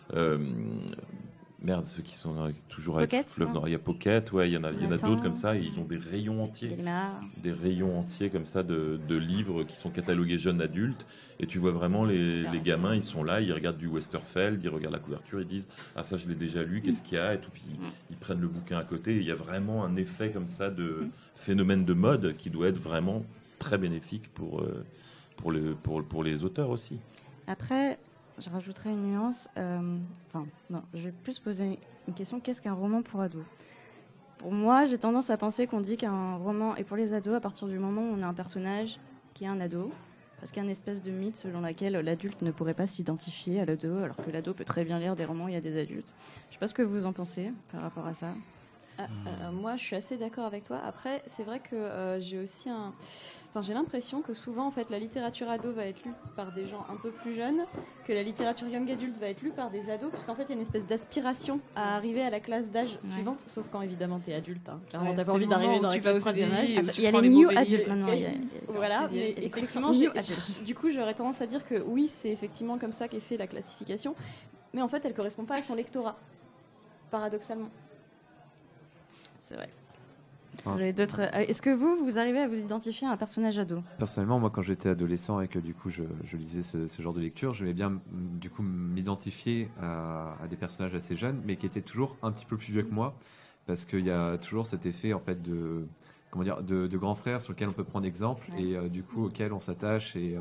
merde, ceux qui sont toujours avec Pocket, Fleuve Noir, il y a Pocket, ouais, il y en a d'autres comme ça, et ils ont des rayons entiers. Des rayons entiers comme ça de livres qui sont catalogués jeunes adultes, et tu vois vraiment les gamins, ils sont là, ils regardent du Westerfeld, ils regardent la couverture, ils disent ah ça je l'ai déjà lu, qu'est-ce qu'il y a, et tout, puis ils prennent le bouquin à côté, et il y a vraiment un effet comme ça de phénomène de mode qui doit être vraiment très bénéfique pour les auteurs aussi. Après, je rajouterais une nuance. Non, je vais plus poser une question. Qu'est-ce qu'un roman pour ados? Pour moi, j'ai tendance à penser qu'on dit qu'un roman est pour les ados à partir du moment où on a un personnage qui est un ado. Parce qu'il y a une espèce de mythe selon laquelle l'adulte ne pourrait pas s'identifier à l'ado, alors que l'ado peut très bien lire des romans où il y a des adultes. Je ne sais pas ce que vous en pensez par rapport à ça. Moi, je suis assez d'accord avec toi. Après, c'est vrai que j'ai aussi j'ai l'impression que souvent, en fait, la littérature ado va être lue par des gens un peu plus jeunes, que la littérature young adulte va être lue par des ados, parce qu'en fait, il y a une espèce d'aspiration à arriver à la classe d'âge suivante, sauf quand, évidemment, t'es adulte. Hein. Clairement, t'as pas envie d'arriver dans la classe troisième âge. Il y a les new adultes maintenant. Voilà, mais effectivement, du coup, j'aurais tendance à dire que oui, c'est effectivement comme ça qu'est fait la classification, mais en fait, elle correspond pas à son lectorat, paradoxalement. C'est vrai. Vous avez d'autres... Est-ce que vous arrivez à vous identifier à un personnage ado ? Personnellement, moi, quand j'étais adolescent et que du coup je lisais ce genre de lecture, j'aimais bien du coup m'identifier à des personnages assez jeunes, mais qui étaient toujours un petit peu plus vieux que moi, parce qu'il y a toujours cet effet en fait de grand frère sur lequel on peut prendre exemple et du coup auquel on s'attache et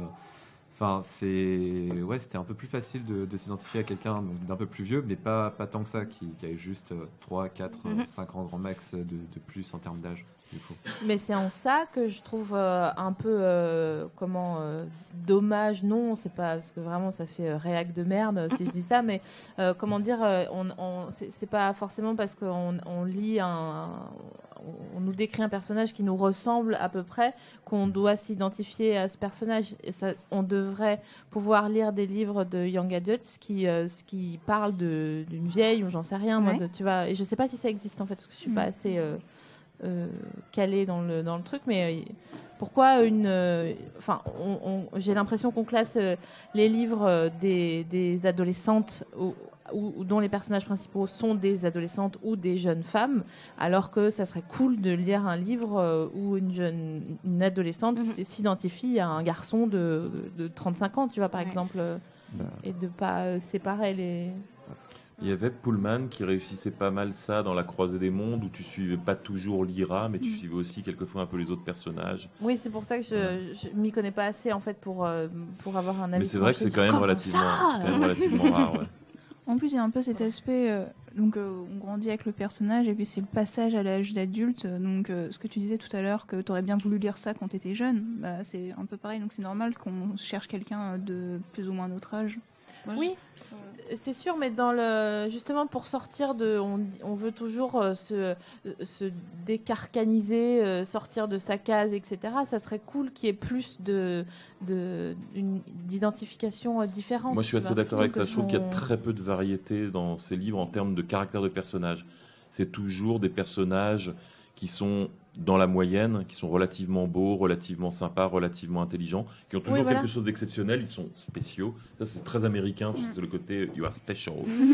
c'était un peu plus facile de s'identifier à quelqu'un d'un peu plus vieux, mais pas tant que ça, qui a juste 3, 4, 5 ans grand max de plus en termes d'âge. Du coup. Mais c'est en ça que je trouve un peu dommage, non, c'est pas parce que vraiment ça fait réac de merde si je dis ça, mais comment dire, c'est pas forcément parce qu'on lit on nous décrit un personnage qui nous ressemble à peu près qu'on doit s'identifier à ce personnage. Et ça, on devrait pouvoir lire des livres de young adults qui parlent d'une vieille ou j'en sais rien, moi, tu vois. Et je sais pas si ça existe en fait parce que je suis pas assez calée dans le truc, mais pourquoi j'ai l'impression qu'on classe les livres des adolescentes dont les personnages principaux sont des adolescentes ou des jeunes femmes, alors que ça serait cool de lire un livre où une adolescente s'identifie à un garçon de 35 ans, tu vois, par exemple, et de pas séparer les... Il y avait Pullman qui réussissait pas mal ça dans La Croisée des Mondes, où tu suivais pas toujours Lyra, mais tu suivais aussi quelquefois un peu les autres personnages. Oui, c'est pour ça que je m'y connais pas assez en fait pour avoir un avis. Mais c'est vrai que c'est quand même relativement rare. Ouais. En plus, il y a un peu cet aspect, on grandit avec le personnage et puis c'est le passage à l'âge d'adulte. Donc, ce que tu disais tout à l'heure, que tu aurais bien voulu lire ça quand tu étais jeune, c'est un peu pareil. Donc, c'est normal qu'on cherche quelqu'un de plus ou moins notre âge. Oui, c'est sûr, mais justement pour sortir on veut toujours se décarcaniser, sortir de sa case, etc. Ça serait cool qu'il y ait plus d'identification différente. Moi, je suis assez d'accord avec ça. Je trouve qu'il y a très peu de variété dans ces livres en termes de caractère de personnage. C'est toujours des personnages qui sont dans la moyenne, qui sont relativement beaux, relativement sympas, relativement intelligents, qui ont toujours quelque chose d'exceptionnel, ils sont spéciaux. Ça, c'est très américain, c'est le côté « you are special ».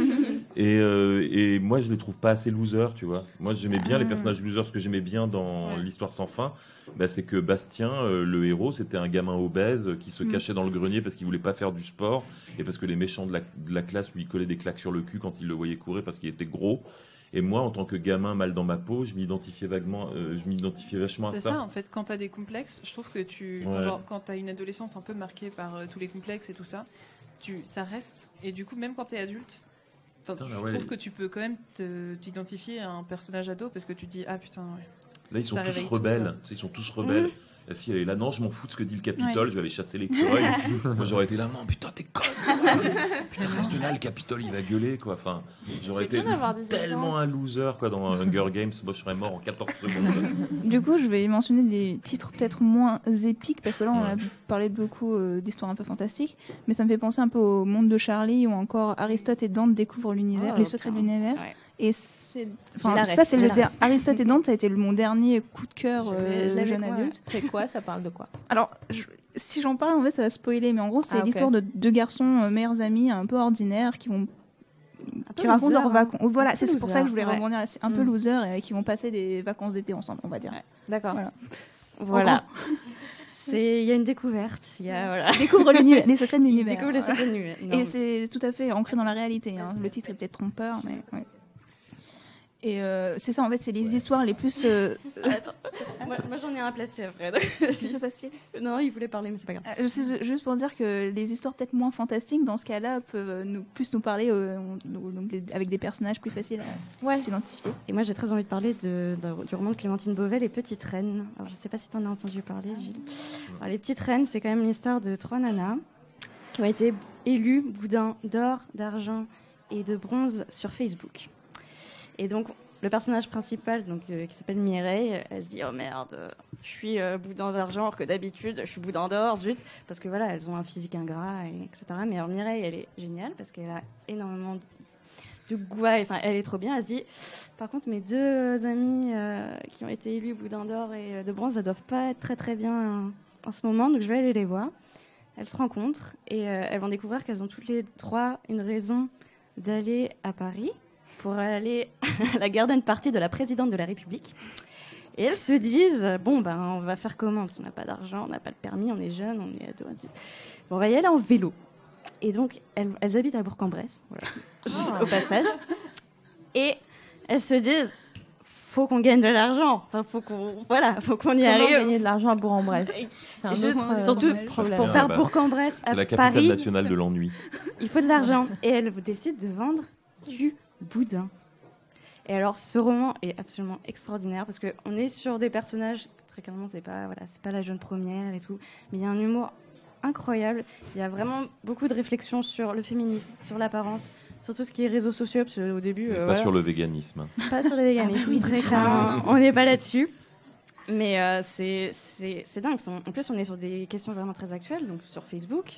Et moi, je les trouve pas assez losers, tu vois. Moi, j'aimais bien les personnages losers. Ce que j'aimais bien dans l'Histoire sans fin, c'est que Bastien, le héros, c'était un gamin obèse qui se cachait dans le grenier parce qu'il voulait pas faire du sport et parce que les méchants de la classe lui collaient des claques sur le cul quand ils le voyaient courir parce qu'il était gros. Et moi, en tant que gamin mal dans ma peau, je m'identifiais vachement à ça. C'est ça, en fait, quand tu as des complexes, je trouve que quand tu as une adolescence un peu marquée par tous les complexes et tout ça, ça reste. Et du coup, même quand tu es adulte, je trouve que tu peux quand même t'identifier à un personnage ado parce que tu te dis, ah putain, Là, ils sont tous rebelles. Ils sont tous rebelles. La fille, elle est là, non, je m'en fous de ce que dit le Capitole, je vais aller chasser l'écureuil. Moi, j'aurais été là, non, putain, t'es conne. Putain, reste là, le Capitole, il va gueuler, quoi. Enfin, j'aurais été tellement un loser, quoi, dans Hunger Games. Moi, je serais mort en 14 secondes. Du coup, je vais mentionner des titres peut-être moins épiques, parce que là, on a parlé beaucoup d'histoires un peu fantastiques, mais ça me fait penser un peu au Monde de Charlie, ou encore Aristote et Dante découvrent l'univers, les secrets de l'univers. Ouais. Et Aristote et Dante, ça a été mon dernier coup de cœur jeune adulte. C'est quoi? Ça parle de quoi? Alors, si j'en parle, en fait, ça va spoiler, mais en gros, c'est l'histoire de deux garçons meilleurs amis, un peu ordinaires, qui racontent leurs vacances. Voilà, c'est pour ça que je voulais rebondir un peu loser et qui vont passer des vacances d'été ensemble, on va dire. D'accord. Voilà. Il y a une découverte. Découvre les secrets de l'univers. Découvre les secrets de l'univers. Et c'est tout à fait ancré dans la réalité. Hein. Le titre est peut-être trompeur, mais ouais. Et c'est ça, en fait, c'est les histoires les plus... Moi j'en ai un placé après. C'est facile. Non, il voulait parler, mais c'est pas grave. C'est juste pour dire que les histoires peut-être moins fantastiques, dans ce cas-là, peuvent nous parler avec des personnages plus faciles à s'identifier. Et moi j'ai très envie de parler du roman de Clémentine Beauvais, Les Petites Reines. Alors je sais pas si tu en as entendu parler, Gilles. Alors, Les Petites Reines, c'est quand même l'histoire de 3 nanas qui ont été élues boudins d'or, d'argent et de bronze sur Facebook. Et donc, le personnage principal, qui s'appelle Mireille, elle se dit « Oh merde, je suis boudin d'argent, alors que d'habitude, je suis boudin d'or, zut !» Parce que voilà, elles ont un physique ingrat, etc. Mais alors Mireille, elle est géniale, parce qu'elle a énormément de goût. Enfin, elle est trop bien. Elle se dit « Par contre, mes 2 amis qui ont été élus boudin d'or et de bronze, elles doivent pas être très très bien en ce moment, donc je vais aller les voir. » Elles se rencontrent et elles vont découvrir qu'elles ont toutes les 3 une raison d'aller à Paris pour aller à la garden party de la présidente de la République. Et elles se disent, bon, on va faire comment? Parce qu'on n'a pas d'argent, on n'a pas de permis, on est jeunes, on est ados. Bon, on va y aller en vélo. Et donc, elles habitent à Bourg-en-Bresse, voilà, juste au passage. Et elles se disent, faut qu'on gagne de l'argent. Enfin, faut qu'on y arrive. Gagner de l'argent à Bourg-en-Bresse. C'est un autre surtout problème. pour faire Bourg-en-Bresse à Paris. C'est la capitale nationale de l'ennui. Il faut de l'argent. Et elles décident de vendre du boudin. Et alors, ce roman est absolument extraordinaire parce qu'on est sur des personnages, très clairement, c'est pas la jeune première et tout, mais il y a un humour incroyable. Il y a vraiment beaucoup de réflexions sur le féminisme, sur l'apparence, sur tout ce qui est réseaux sociaux, parce qu'au début... Pas sur le véganisme. Pas sur le véganisme, oui, très clairement. On n'est pas là-dessus. Mais c'est dingue. En plus, on est sur des questions vraiment très actuelles, donc sur Facebook.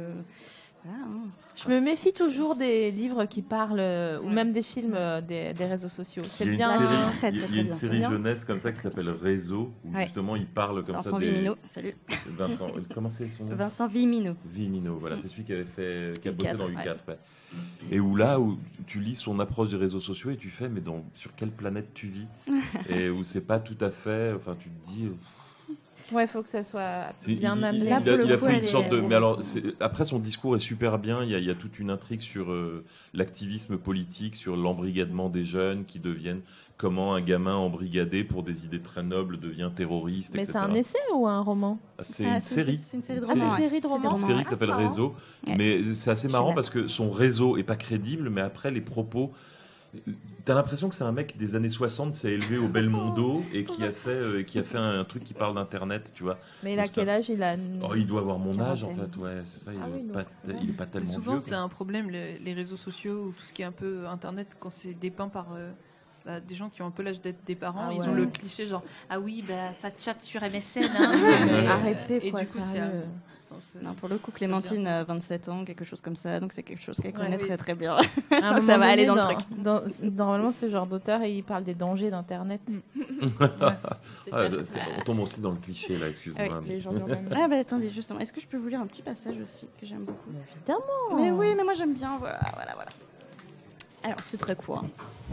Je me méfie toujours des livres qui parlent, ou même des films des réseaux sociaux. C'est bien. Il y a une série jeunesse comme ça qui s'appelle Réseau, où justement il parle comme Vincent ça des... Vimino, salut. Comment c'est son nom? Vincent Vimino. Vimino, voilà, c'est celui qui a bossé dans U4. Ouais. Et où tu lis son approche des réseaux sociaux et tu fais, mais sur quelle planète tu vis? Et où c'est pas tout à fait, enfin tu te dis... Ouais, il faut que ça soit bien amené. Il a fait une sorte de... Mais alors, après, son discours est super bien. Il y a toute une intrigue sur l'activisme politique, sur l'embrigadement des jeunes qui deviennent... Comment un gamin embrigadé pour des idées très nobles devient terroriste, mais etc. Mais c'est un essai ou un roman? C'est une série. C'est une série de romans. C'est une série de romans. Une série qui s'appelle Réseau. Ouais. Mais c'est assez marrant parce que son réseau est pas crédible, mais après, les propos... T'as l'impression que c'est un mec des années 60, s'est élevé au Belmondo et qui a fait un truc qui parle d'internet, tu vois. Mais il a quel âge? Il doit avoir mon âge en fait, ouais. C'est ça, il est pas tellement souvent, vieux. Souvent, c'est un problème les réseaux sociaux ou tout ce qui est un peu internet quand c'est dépeint par des gens qui ont un peu l'âge d'être des parents. Ils ont le cliché genre oui, ça chatte sur MSN. Arrêtez et quoi. Du coup, non, pour le coup, Clémentine a 27 ans, quelque chose comme ça, donc c'est quelque chose qu'elle connaît très très bien. Donc ça va aller dans le truc. Normalement, ce genre d'auteur, il parle des dangers d'Internet. On tombe aussi dans le cliché là, excuse-moi. Les gens attendez, justement, est-ce que je peux vous lire un petit passage aussi que j'aime beaucoup? Évidemment. Mais oui, mais moi j'aime bien. Voilà. Alors, c'est très court.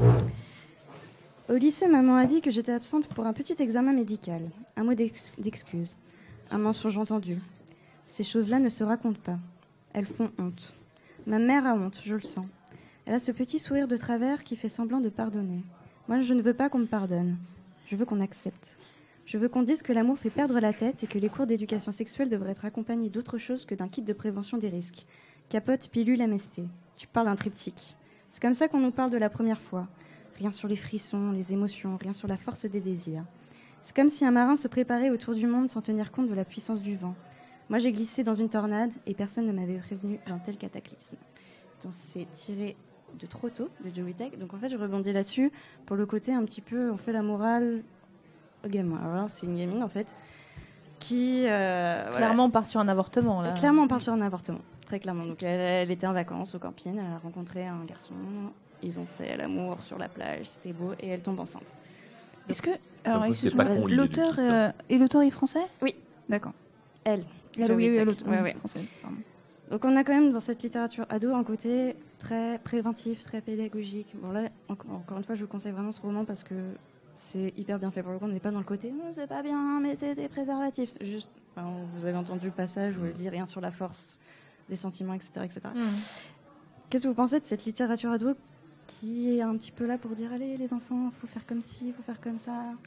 Au lycée, maman a dit que j'étais absente pour un petit examen médical. Un mot d'excuse. Un mensonge entendu. Ces choses-là ne se racontent pas. Elles font honte. Ma mère a honte, je le sens. Elle a ce petit sourire de travers qui fait semblant de pardonner. Moi, je ne veux pas qu'on me pardonne. Je veux qu'on accepte. Je veux qu'on dise que l'amour fait perdre la tête et que les cours d'éducation sexuelle devraient être accompagnés d'autre chose que d'un kit de prévention des risques. Capote, pilule, MST. Tu parles d'un triptyque. C'est comme ça qu'on nous parle de la première fois. Rien sur les frissons, les émotions, rien sur la force des désirs. C'est comme si un marin se préparait au tour du monde sans tenir compte de la puissance du vent. Moi, j'ai glissé dans une tornade et personne ne m'avait prévenu d'un tel cataclysme. Donc, c'est tiré de Trop tôt, de Joey Tech. Donc, en fait, je rebondis là-dessus pour le côté un petit peu, on fait la morale au gamin. Alors, c'est une gamine, en fait, qui... Clairement, on part sur un avortement, là. Clairement, on part sur un avortement, très clairement. Donc, elle était en vacances au camping, elle a rencontré un garçon, ils ont fait l'amour sur la plage, c'était beau, et elle tombe enceinte. Donc, est-ce que... Alors, l'auteur est français? Oui. D'accord. Elle. Française. Donc on a quand même dans cette littérature ado un côté très préventif, très pédagogique. Bon là, encore une fois, je vous conseille vraiment ce roman parce que c'est hyper bien fait. Pour le coup, on n'est pas dans le côté « c'est pas bien, mettez des préservatifs ». Juste, vous avez entendu le passage où elle dit rien sur la force des sentiments, etc. etc. Qu'est-ce que vous pensez de cette littérature ado qui est un petit peu là pour dire « allez les enfants, faut faire comme ci, faut faire comme ça ».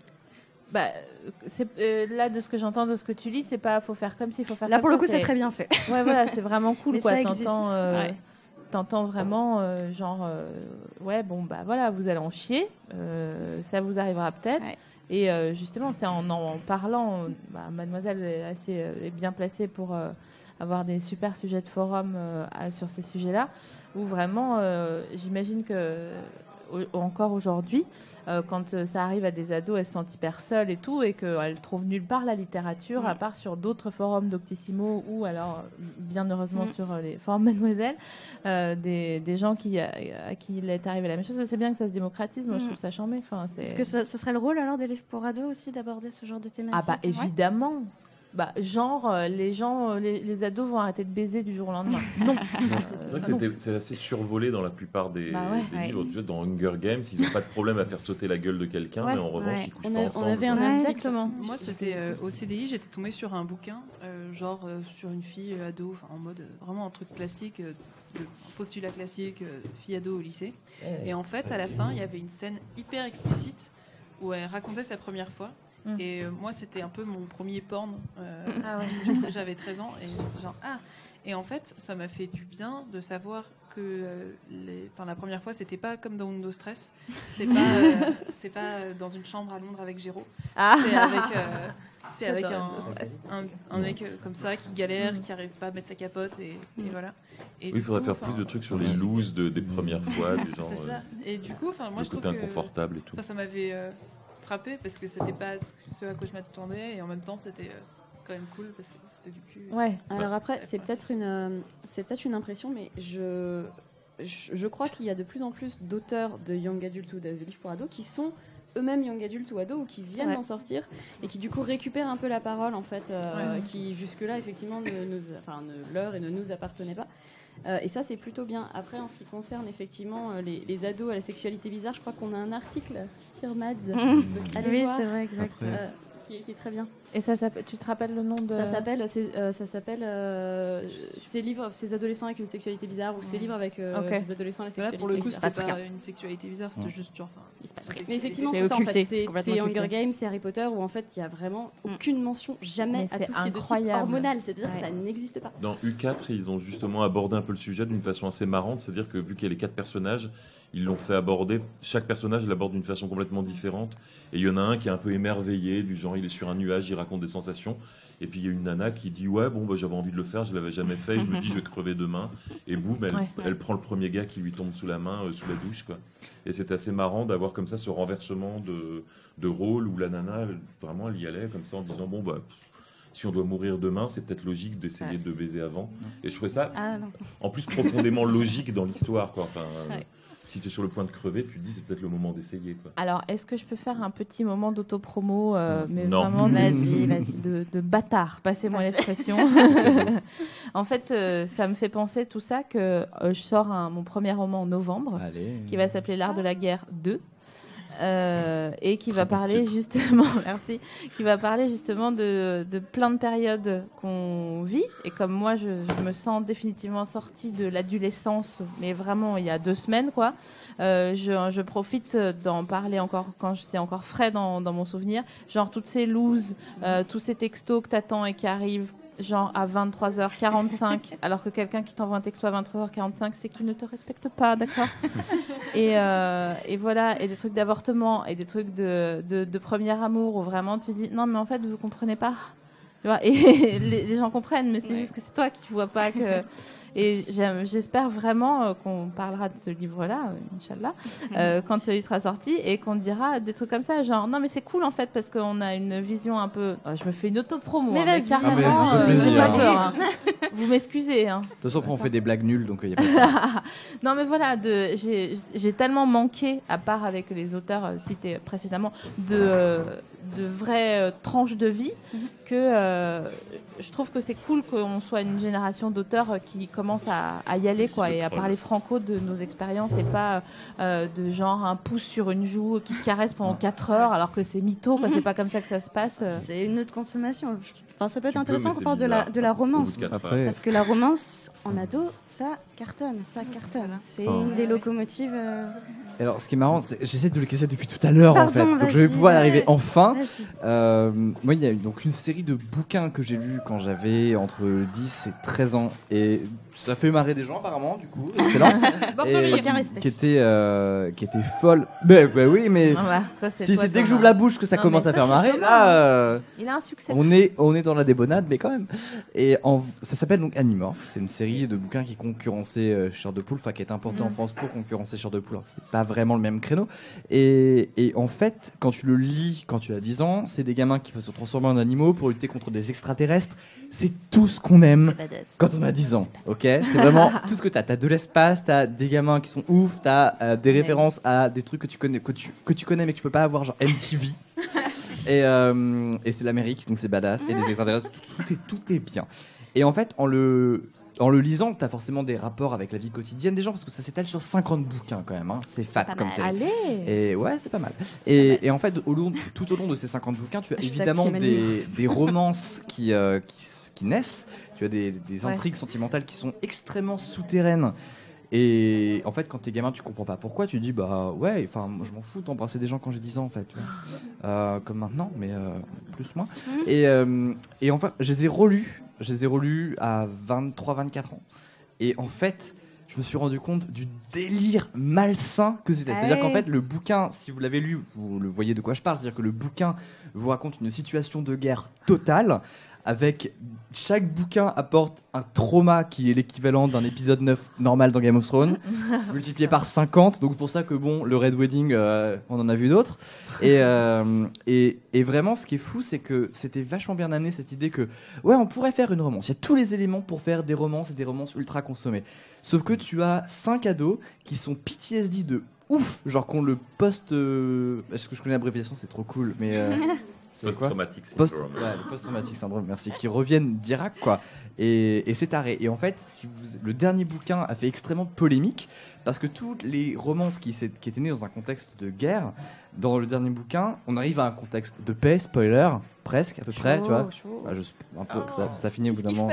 Là, de ce que j'entends, de ce que tu lis, c'est pas faut faire comme s'il faut faire là comme pour ça. le coup, c'est très bien fait. Ouais, voilà, c'est vraiment cool. Mais quoi. ça existe. T'entends vraiment, ouais, bon, bah voilà, vous allez en chier, ça vous arrivera peut-être. Ouais. Et justement, c'est en parlant, Mademoiselle est bien placée pour avoir des super sujets de forum sur ces sujets-là, où vraiment, j'imagine que encore aujourd'hui, quand ça arrive à des ados, elles se sentent hyper seules et tout, et qu'elles trouvent nulle part la littérature, à part sur d'autres forums Doctissimo, ou alors, bien heureusement, sur les forums Mademoiselle, des gens à qui il est arrivé la même chose. C'est bien que ça se démocratise, moi je trouve ça charmé. Est-ce que ce serait le rôle alors des livres pour ados aussi d'aborder ce genre de thématique? Ah bah évidemment. Les ados vont arrêter de baiser du jour au lendemain. Non. C'est vrai que c'est assez survolé dans la plupart des livres. Tu sais, dans Hunger Games, ils n'ont pas de problème à faire sauter la gueule de quelqu'un, mais en revanche, ils couchent pas ensemble. On avait un article. Exactement. Moi, c'était au CDI, j'étais tombée sur un bouquin, sur une fille ado, en mode vraiment un truc classique, de postulat classique, fille ado au lycée. Et en fait, à la fin, il y avait une scène hyper explicite où elle racontait sa première fois. Et moi, c'était un peu mon premier porn. J'avais 13 ans et j'étais genre Et en fait, ça m'a fait du bien de savoir que la première fois, c'était pas comme dans Windows Stress. C'est pas dans une chambre à Londres avec Géraud. C'est avec un mec comme ça qui galère, qui arrive pas à mettre sa capote et voilà. Et il faudrait faire plus de trucs sur les looses des premières fois, du genre. C'est ça. Et du coup, moi, je trouve inconfortable et tout. Ça m'avait frappé parce que c'était pas ce à quoi je m'attendais et en même temps c'était quand même cool parce que c'était du cul. Ouais. Alors après c'est peut-être une impression, mais je crois qu'il y a de plus en plus d'auteurs de young adult ou de livres pour ados qui sont eux-mêmes young adultes ou ados ou qui viennent d'en sortir et qui du coup récupèrent un peu la parole en fait, qui jusque-là effectivement ne leur et ne nous appartenait pas. Et ça c'est plutôt bien. Après en ce qui concerne effectivement les ados à la sexualité bizarre, je crois qu'on a un article sur Mads. Oui, c'est vrai, exact. Qui est très bien. Et ça s'appelle, tu te rappelles le nom de... Ça s'appelle ces adolescents avec une sexualité bizarre ou ces livres avec des adolescents à la sexualité bizarre. Pour le coup, c'était pas une sexualité bizarre, c'était juste genre... Il se passe rien. Mais effectivement, c'est ça en fait. C'est Hunger Games, c'est Harry Potter où en fait il y a vraiment aucune mention jamais à tout ce qui est de type hormonal. C'est-à-dire que ça n'existe pas. Dans U4, ils ont justement abordé un peu le sujet d'une façon assez marrante. C'est-à-dire que vu qu'il y a les 4 personnages, ils l'ont fait aborder. Chaque personnage l'aborde d'une façon complètement différente. Et il y en a un qui est un peu émerveillé, du genre il est sur un nuage, il raconte des sensations. Et puis il y a une nana qui dit j'avais envie de le faire, je l'avais jamais fait, et je me dis je vais crever demain. Et boum, elle prend le premier gars qui lui tombe sous la main, sous la douche, quoi. Et c'est assez marrant d'avoir comme ça ce renversement de rôle où la nana, vraiment, elle y allait comme ça en disant si on doit mourir demain, c'est peut-être logique d'essayer de baiser avant. Et je trouvais ça en plus profondément logique dans l'histoire, quoi. Enfin, si tu es sur le point de crever, tu te dis c'est peut-être le moment d'essayer, quoi. Alors, est-ce que je peux faire un petit moment d'autopromo mais non. Vraiment, vas-y, de bâtard, passez-moi l'expression. En fait, ça me fait penser tout ça que je sors mon premier roman en novembre, qui va s'appeler L'Art de la guerre 2. Et qui va parler justement, qui va parler justement de plein de périodes qu'on vit. Et comme moi, je me sens définitivement sortie de l'adolescence, mais vraiment il y a 2 semaines, quoi. Je profite d'en parler encore quand c'est encore frais dans mon souvenir. Genre toutes ces looses, tous ces textos que t'attends et qui arrivent genre à 23h45, alors que quelqu'un qui t'envoie un texto à 23h45, c'est qu'il ne te respecte pas, d'accord. Et voilà, et des trucs d'avortement, et des trucs de premier amour, où vraiment tu dis, non mais en fait vous comprenez pas. Tu vois, et les gens comprennent, mais c'est juste que c'est toi qui vois pas que... Et j'espère vraiment qu'on parlera de ce livre-là, Inch'Allah, quand il sera sorti, et qu'on dira des trucs comme ça, genre non mais c'est cool en fait parce qu'on a une vision un peu. Je me fais une auto-promo, mais carrément. J'ai pas peur. Hein. Vous m'excusez. Hein. De toute façon, après on fait des blagues nulles, donc il y a pas de... Non mais voilà, j'ai tellement manqué, à part avec les auteurs cités précédemment, de vraies tranches de vie que je trouve que c'est cool qu'on soit une génération d'auteurs qui commence à y aller, quoi, et à parler franco de nos expériences et pas de genre un pouce sur une joue qui te caresse pendant 4 heures alors que c'est mytho, quoi. C'est pas comme ça que ça se passe. C'est une autre consommation. Enfin, ça peut être Tu peux, intéressant mais qu'on c'est parle bizarre. de la romance. Au bout de 4 Après- Parce que la romance en ado, ça cartonne. C'est une des locomotives. Et alors, ce qui est marrant, c'est j'essaie de le casser depuis tout à l'heure en fait, Pardon, donc je vais vas-y, pouvoir y ouais. arriver enfin. Vas-y. Moi, il y a donc une série de bouquins que j'ai lus quand j'avais entre 10 et 13 ans, et ça fait marrer des gens apparemment, du coup, excellent. Et Aucun respect. qui était folle. Mais oui, mais Ah bah, ça, c'est si toi, c'est dès que Thomas. j'ouvre la bouche que ça Non, commence mais à faire c'est marrer, Thomas. là. Il a un succès. On est dans la débonade, mais quand même. Et ça s'appelle donc Animorph. C'est une série de bouquins qui concurrençait Chair de Poule, enfin qui est importé en France pour concurrencer Chair de Poule. Alors que c'était pas vraiment le même créneau. Et en fait, quand tu le lis quand tu as 10 ans, c'est des gamins qui peuvent se transformer en animaux pour lutter contre des extraterrestres. C'est tout ce qu'on aime quand on a 10 ans. Ok, c'est vraiment tout ce que t'as. T'as de l'espace, t'as des gamins qui sont ouf, t'as des références à des trucs que tu connais, que tu connais mais que tu peux pas avoir, genre MTV. Et c'est l'Amérique, donc c'est badass. Et des extraterrestres, tout est bien. Et en fait, en le lisant, t'as forcément des rapports avec la vie quotidienne des gens, parce que ça s'étale sur 50 bouquins quand même. Hein. C'est fat pas comme mal. série. Allez. Et ouais, c'est pas mal. Et en fait, tout au long de ces 50 bouquins, tu as Hashtag évidemment Team des romances qui naissent. Tu as des Ouais. intrigues sentimentales qui sont extrêmement souterraines. Et en fait, quand t'es gamin, tu comprends pas pourquoi. Tu dis, bah ouais, enfin, moi, je m'en fous d'embrasser des gens quand j'ai 10 ans, en fait. Tu vois. Comme maintenant, mais plus moins. Et enfin, je les ai relus à 23-24 ans. Et en fait, je me suis rendu compte du délire malsain que c'était. C'est-à-dire Ouais. qu'en fait, le bouquin, si vous l'avez lu, vous le voyez de quoi je parle. C'est-à-dire que le bouquin vous raconte une situation de guerre totale. Avec chaque bouquin apporte un trauma qui est l'équivalent d'un épisode 9 normal dans Game of Thrones, multiplié par 50. Donc pour ça que bon, le Red Wedding, on en a vu d'autres. Et vraiment, ce qui est fou, c'est que c'était vachement bien amené cette idée que ouais, on pourrait faire une romance. Il y a tous les éléments pour faire des romances et des romances ultra consommées. Sauf que tu as 5 ados qui sont PTSD de ouf, genre qu'on le post. Est-ce que je connais l'abréviation? C'est trop cool, mais. C'est quoi? Post-traumatic Post, syndrome. ouais, le post-traumatic syndrome, merci, qui reviennent d'Irak, quoi. Et c'est taré. Et en fait, le dernier bouquin a fait extrêmement polémique parce que toutes les romances qui étaient nées dans un contexte de guerre, dans le dernier bouquin, on arrive à un contexte de paix, spoiler, presque, à peu près, tu vois. Ah, un peu, ça finit au bout d'un moment.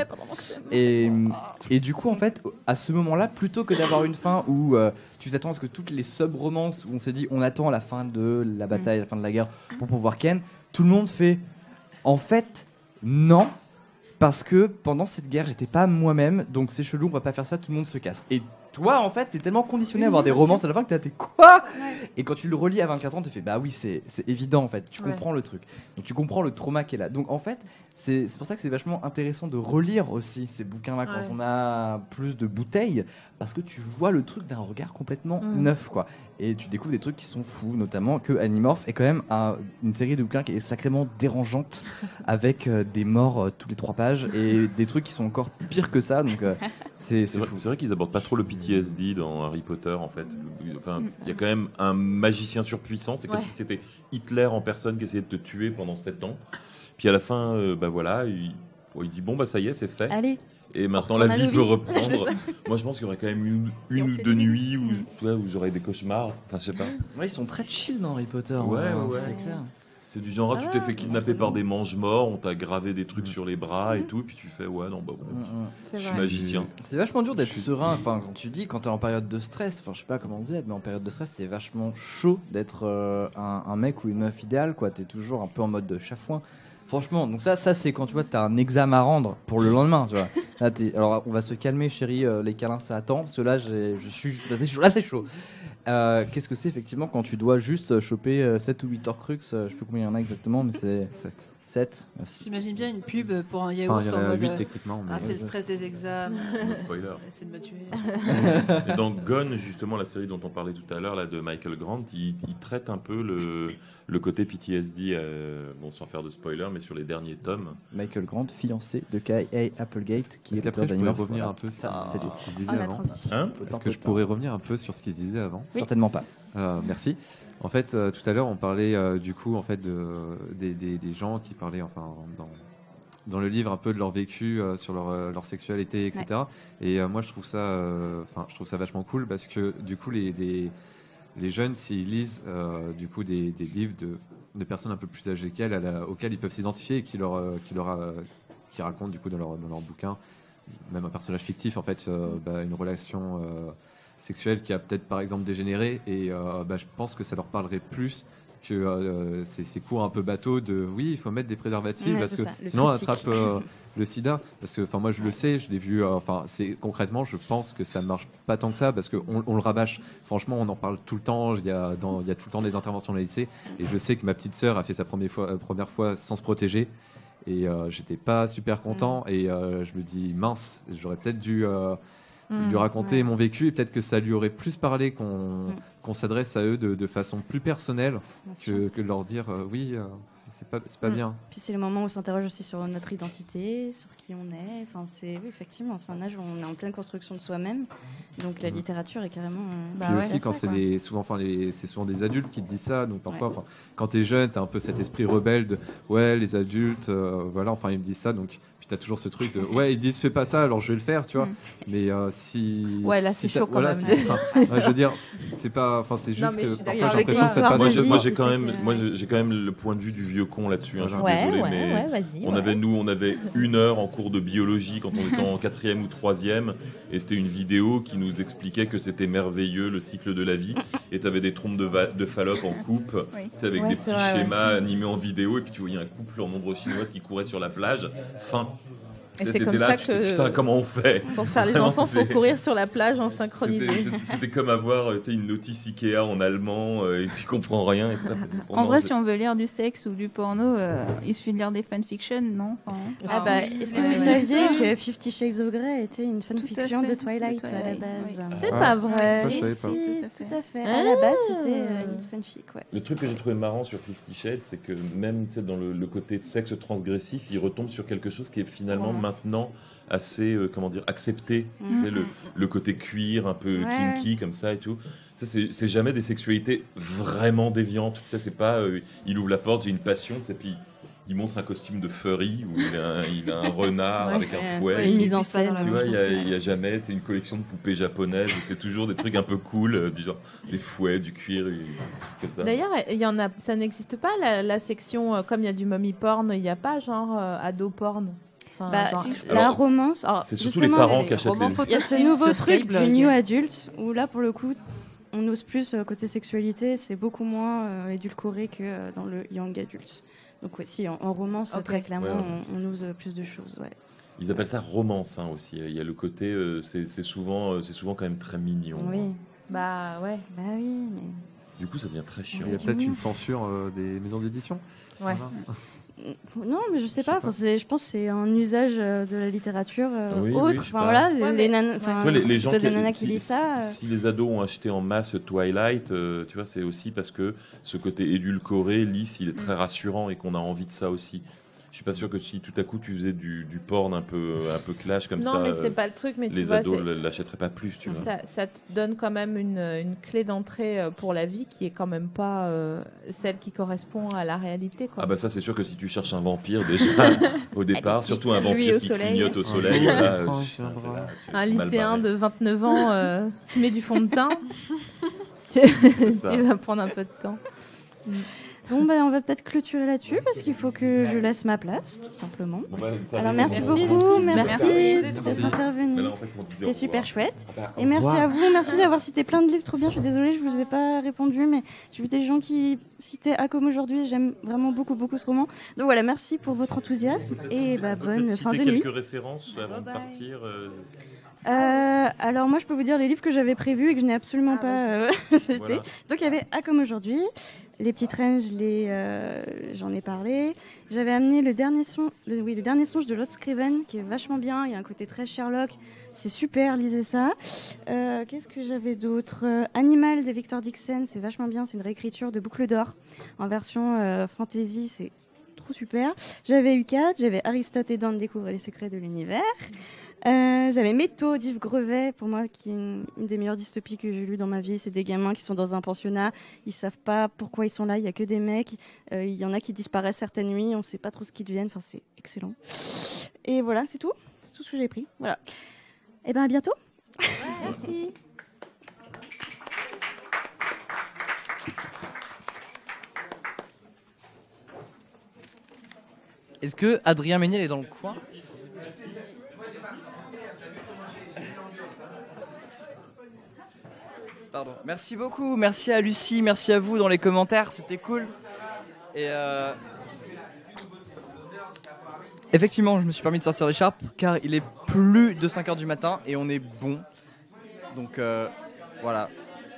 Et du coup, en fait, à ce moment-là, plutôt que d'avoir une fin où tu t'attends à ce que toutes les sub-romances où on s'est dit on attend la fin de la bataille, la fin de la guerre pour pouvoir ken, tout le monde fait en fait non, parce que pendant cette guerre j'étais pas moi-même, donc c'est chelou, on va pas faire ça, tout le monde se casse. Et toi en fait t'es tellement conditionné à avoir des romances à la fin que t'es quoi Et quand tu le relis à 24 ans tu fais bah oui c'est évident en fait, tu comprends le truc, donc tu comprends le trauma qui est là. Donc en fait c'est pour ça que c'est vachement intéressant de relire aussi ces bouquins là quand on a plus de bouteilles, parce que tu vois le truc d'un regard complètement neuf quoi. Et tu découvres des trucs qui sont fous, notamment que Animorph est quand même une série de bouquins qui est sacrément dérangeante, avec des morts toutes les 3 pages et des trucs qui sont encore pires que ça. Donc c'est vrai qu'ils abordent pas trop le PTSD dans Harry Potter en fait. Enfin, il y a quand même un magicien surpuissant. C'est comme si c'était Hitler en personne qui essayait de te tuer pendant 7 ans. Puis à la fin, bah voilà, il dit bon bah ça y est, c'est fait. Allez. Et maintenant la vie peut reprendre. Moi je pense qu'il y aurait quand même une ou deux nuits où j'aurais des cauchemars. Enfin je sais pas. Ouais, ils sont très chill dans Harry Potter. Ouais. C'est clair. C'est du genre, tu t'es fait kidnapper par des mange-morts, on t'a gravé des trucs sur les bras et tout, et puis tu fais ouais non bah bon, je suis magicien. C'est vachement dur d'être serein. Enfin quand tu dis quand t'es en période de stress, enfin je sais pas comment vous êtes, mais en période de stress c'est vachement chaud d'être un mec ou une meuf idéale quoi. T'es toujours un peu en mode de chafouin. Franchement, donc ça c'est quand tu vois t'as un examen à rendre pour le lendemain, tu vois. Là, alors on va se calmer chérie, les câlins ça attend, parce que là c'est chaud. Qu'est-ce que c'est effectivement quand tu dois juste choper 7 ou 8 Horcrux, je sais plus combien il y en a exactement, mais c'est 7. Merci. J'imagine bien une pub pour un yaourt en mode 8 techniquement. Mais c'est le stress des examens. Spoiler. Essaie de me tuer. Et dans Gone, justement, la série dont on parlait tout à l'heure, là, de Michael Grant, il traite un peu le côté PTSD, bon, sans faire de spoiler, mais sur les derniers tomes. Michael Grant, fiancé de K.A. Applegate, qui est l'auteur d'Animorph. d'Animorph. Revenir un peu sur ce qu'ils disaient la avant. transition. Est-ce que je pourrais revenir un peu sur ce qu'ils disaient avant? Certainement pas. Merci. En fait, tout à l'heure, on parlait du coup en fait des gens qui parlaient enfin dans le livre un peu de leur vécu sur leur sexualité, etc. Ouais. Et moi, je trouve ça vachement cool parce que du coup, les jeunes, s'ils lisent du coup des livres de personnes un peu plus âgées qu'elles, auxquelles ils peuvent s'identifier et qui racontent du coup dans leur bouquin, même un personnage fictif en fait, une relation sexuelle qui a peut-être par exemple dégénéré, et je pense que ça leur parlerait plus que ces cours un peu bateaux de oui, il faut mettre des préservatifs parce que sinon on attrape le sida. Parce que moi je le sais, je l'ai vu. Concrètement, je pense que ça marche pas tant que ça parce qu'on le rabâche. Franchement, on en parle tout le temps. Il y a tout le temps des interventions dans les lycées, et je sais que ma petite sœur a fait sa première fois sans se protéger. Et j'étais pas super content, et je me dis mince, j'aurais peut-être dû raconter mon vécu, et peut-être que ça lui aurait plus parlé qu'on s'adresse à eux de façon plus personnelle que de leur dire oui, c'est pas bien. Puis c'est le moment où on s'interroge aussi sur notre identité, sur qui on est. Enfin, effectivement, c'est un âge où on est en pleine construction de soi-même. Donc la littérature est carrément. Puis aussi, quand c'est souvent des adultes qui te disent ça. Donc parfois, quand t'es jeune, t'as un peu cet esprit rebelle de les adultes, ils me disent ça. Donc puis t'as toujours ce truc de ils disent fais pas ça, alors je vais le faire, tu vois. Mais si. Ouais, là c'est chaud quand même. Je veux dire, c'est pas. Enfin, c'est juste que parfois j'ai l'impression que c'est pas. Moi j'ai quand même le point de vue du vieux con là-dessus. Je suis désolé, mais on avait 1 heure en cours de biologie quand on était en 4e ou 3e, et c'était une vidéo qui nous expliquait que c'était merveilleux le cycle de la vie, et t'avais des trompes de Fallope en coupe, avec des petits schémas animés en vidéo, et puis tu voyais un couple en ombre chinoise qui courait sur la plage. Fin. Et c'est comme ça que putain, comment on fait pour faire les enfants, faut courir sur la plage en synchronisé. C'était comme avoir une notice Ikea en allemand et tu comprends rien. En vrai, si on veut lire du sexe ou du porno, il suffit de lire des fanfictions, non? Est-ce que vous saviez que 50 Shades of Grey était une fanfiction de Twilight à la base? C'est pas vrai. Si, tout à fait. À la base, c'était une fanfic. Le truc que j'ai trouvé marrant sur 50 Shades, c'est que même dans le côté sexe transgressif, il retombe sur quelque chose qui est finalement maintenant assez accepté. Le côté cuir un peu kinky comme ça et tout, ça c'est jamais des sexualités vraiment déviantes, ça c'est pas il ouvre la porte, j'ai une passion, puis il montre un costume de furry où il a un renard avec un fouet, une mise en scène, tu vois, il y a jamais une collection de poupées japonaises, et c'est toujours des trucs un peu cool, du genre des fouets, du cuir, comme ça. D'ailleurs, il y en a, ça n'existe pas la section comme il y a du mommy porn, il n'y a pas genre ado porn. La romance. C'est surtout les parents qui achètent les. Il y a ce nouveau truc du new adulte où là, pour le coup, on ose plus côté sexualité. C'est beaucoup moins édulcoré que dans le young adulte. Donc si en romance, très clairement, on ose plus de choses. Ouais. Ils appellent ça romance aussi. Il y a le côté, c'est souvent quand même très mignon. Oui. Oui, mais. Du coup, ça devient très chiant. Il y a peut-être une censure des maisons d'édition. Ouais. Voilà. Non, mais je sais pas. Je pense que c'est un usage de la littérature autre. Les gens qui lisent ça. Si les ados ont acheté en masse Twilight, tu vois, c'est aussi parce que ce côté édulcoré, lisse, il est très rassurant et qu'on a envie de ça aussi. Je suis pas sûr que si tout à coup tu faisais du porn un peu clash comme ça, non, mais c'est pas le truc, mais les ados l'achèteraient pas plus, tu vois. Ça te donne quand même une clé d'entrée pour la vie qui est quand même pas celle qui correspond à la réalité, quoi. Ah bah ça c'est sûr que si tu cherches un vampire déjà au départ, surtout un vampire qui clignote au soleil, un lycéen de 29 ans qui met du fond de teint, tu vas prendre un peu de temps. Bon, on va peut-être clôturer là-dessus parce qu'il faut que je laisse ma place, tout simplement. Alors, merci beaucoup, merci d'être intervenu. C'était super chouette. Et merci à vous, merci d'avoir cité plein de livres trop bien. Je suis désolée, je vous ai pas répondu, mais j'ai vu des gens qui citaient A comme aujourd'hui. J'aime vraiment beaucoup, beaucoup ce roman. Donc voilà, merci pour votre enthousiasme et bonne fin de nuit. Quelques références avant de partir. Alors moi je peux vous dire les livres que j'avais prévus et que je n'ai absolument pas cité. Voilà. Donc il y avait A comme aujourd'hui, Les Petites Reines, j'en ai parlé. J'avais amené le dernier songe de Lot Scriven qui est vachement bien, il y a un côté très Sherlock, c'est super, lisez ça. Qu'est-ce que j'avais d'autre? Animal de Victor Dixon, c'est vachement bien, c'est une réécriture de Boucle d'Or en version fantasy, c'est trop super. J'avais U4, j'avais Aristote et Dante découvrent les secrets de l'univers. J'avais Métaux d'Yves Grevet, pour moi qui est une des meilleures dystopies que j'ai lues dans ma vie. C'est des gamins qui sont dans un pensionnat, ils savent pas pourquoi ils sont là, il y a que des mecs, il y en a qui disparaissent certaines nuits, on sait pas trop ce qu'ils deviennent, enfin c'est excellent. Et voilà, c'est tout ce que j'ai pris. Voilà. Et à bientôt. Merci. Est-ce que Adrien Méniel est dans le coin? Pardon. Merci beaucoup, merci à Lucie, merci à vous dans les commentaires, c'était cool. Et effectivement, je me suis permis de sortir l'écharpe car il est plus de 5h du matin et on est bon. Donc voilà.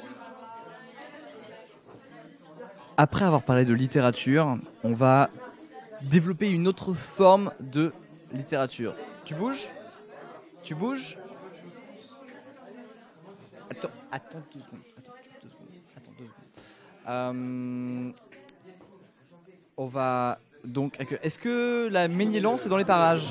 Après avoir parlé de littérature, on va développer une autre forme de littérature. Tu bouges? Tu bouges? Attends 2 secondes. Attends 2 secondes. On va donc. Est-ce que la Ménilance est dans les parages?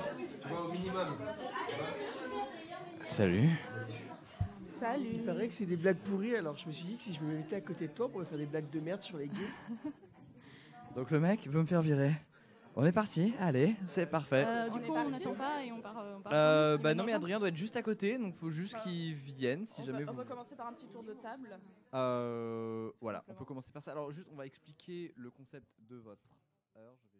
Salut. Salut. Il paraît que c'est des blagues pourries, alors je me suis dit que si je me mettais à côté de toi pour faire des blagues de merde sur les gays. Donc le mec veut me faire virer. On est parti, allez, c'est parfait. Du coup, on n'attend pas et on part. Bah non, mais Adrien doit être juste à côté, donc faut juste qu'il vienne si jamais vous. On peut commencer par un petit tour de table. Voilà, on peut commencer par ça. Alors juste, on va expliquer le concept de votre heure.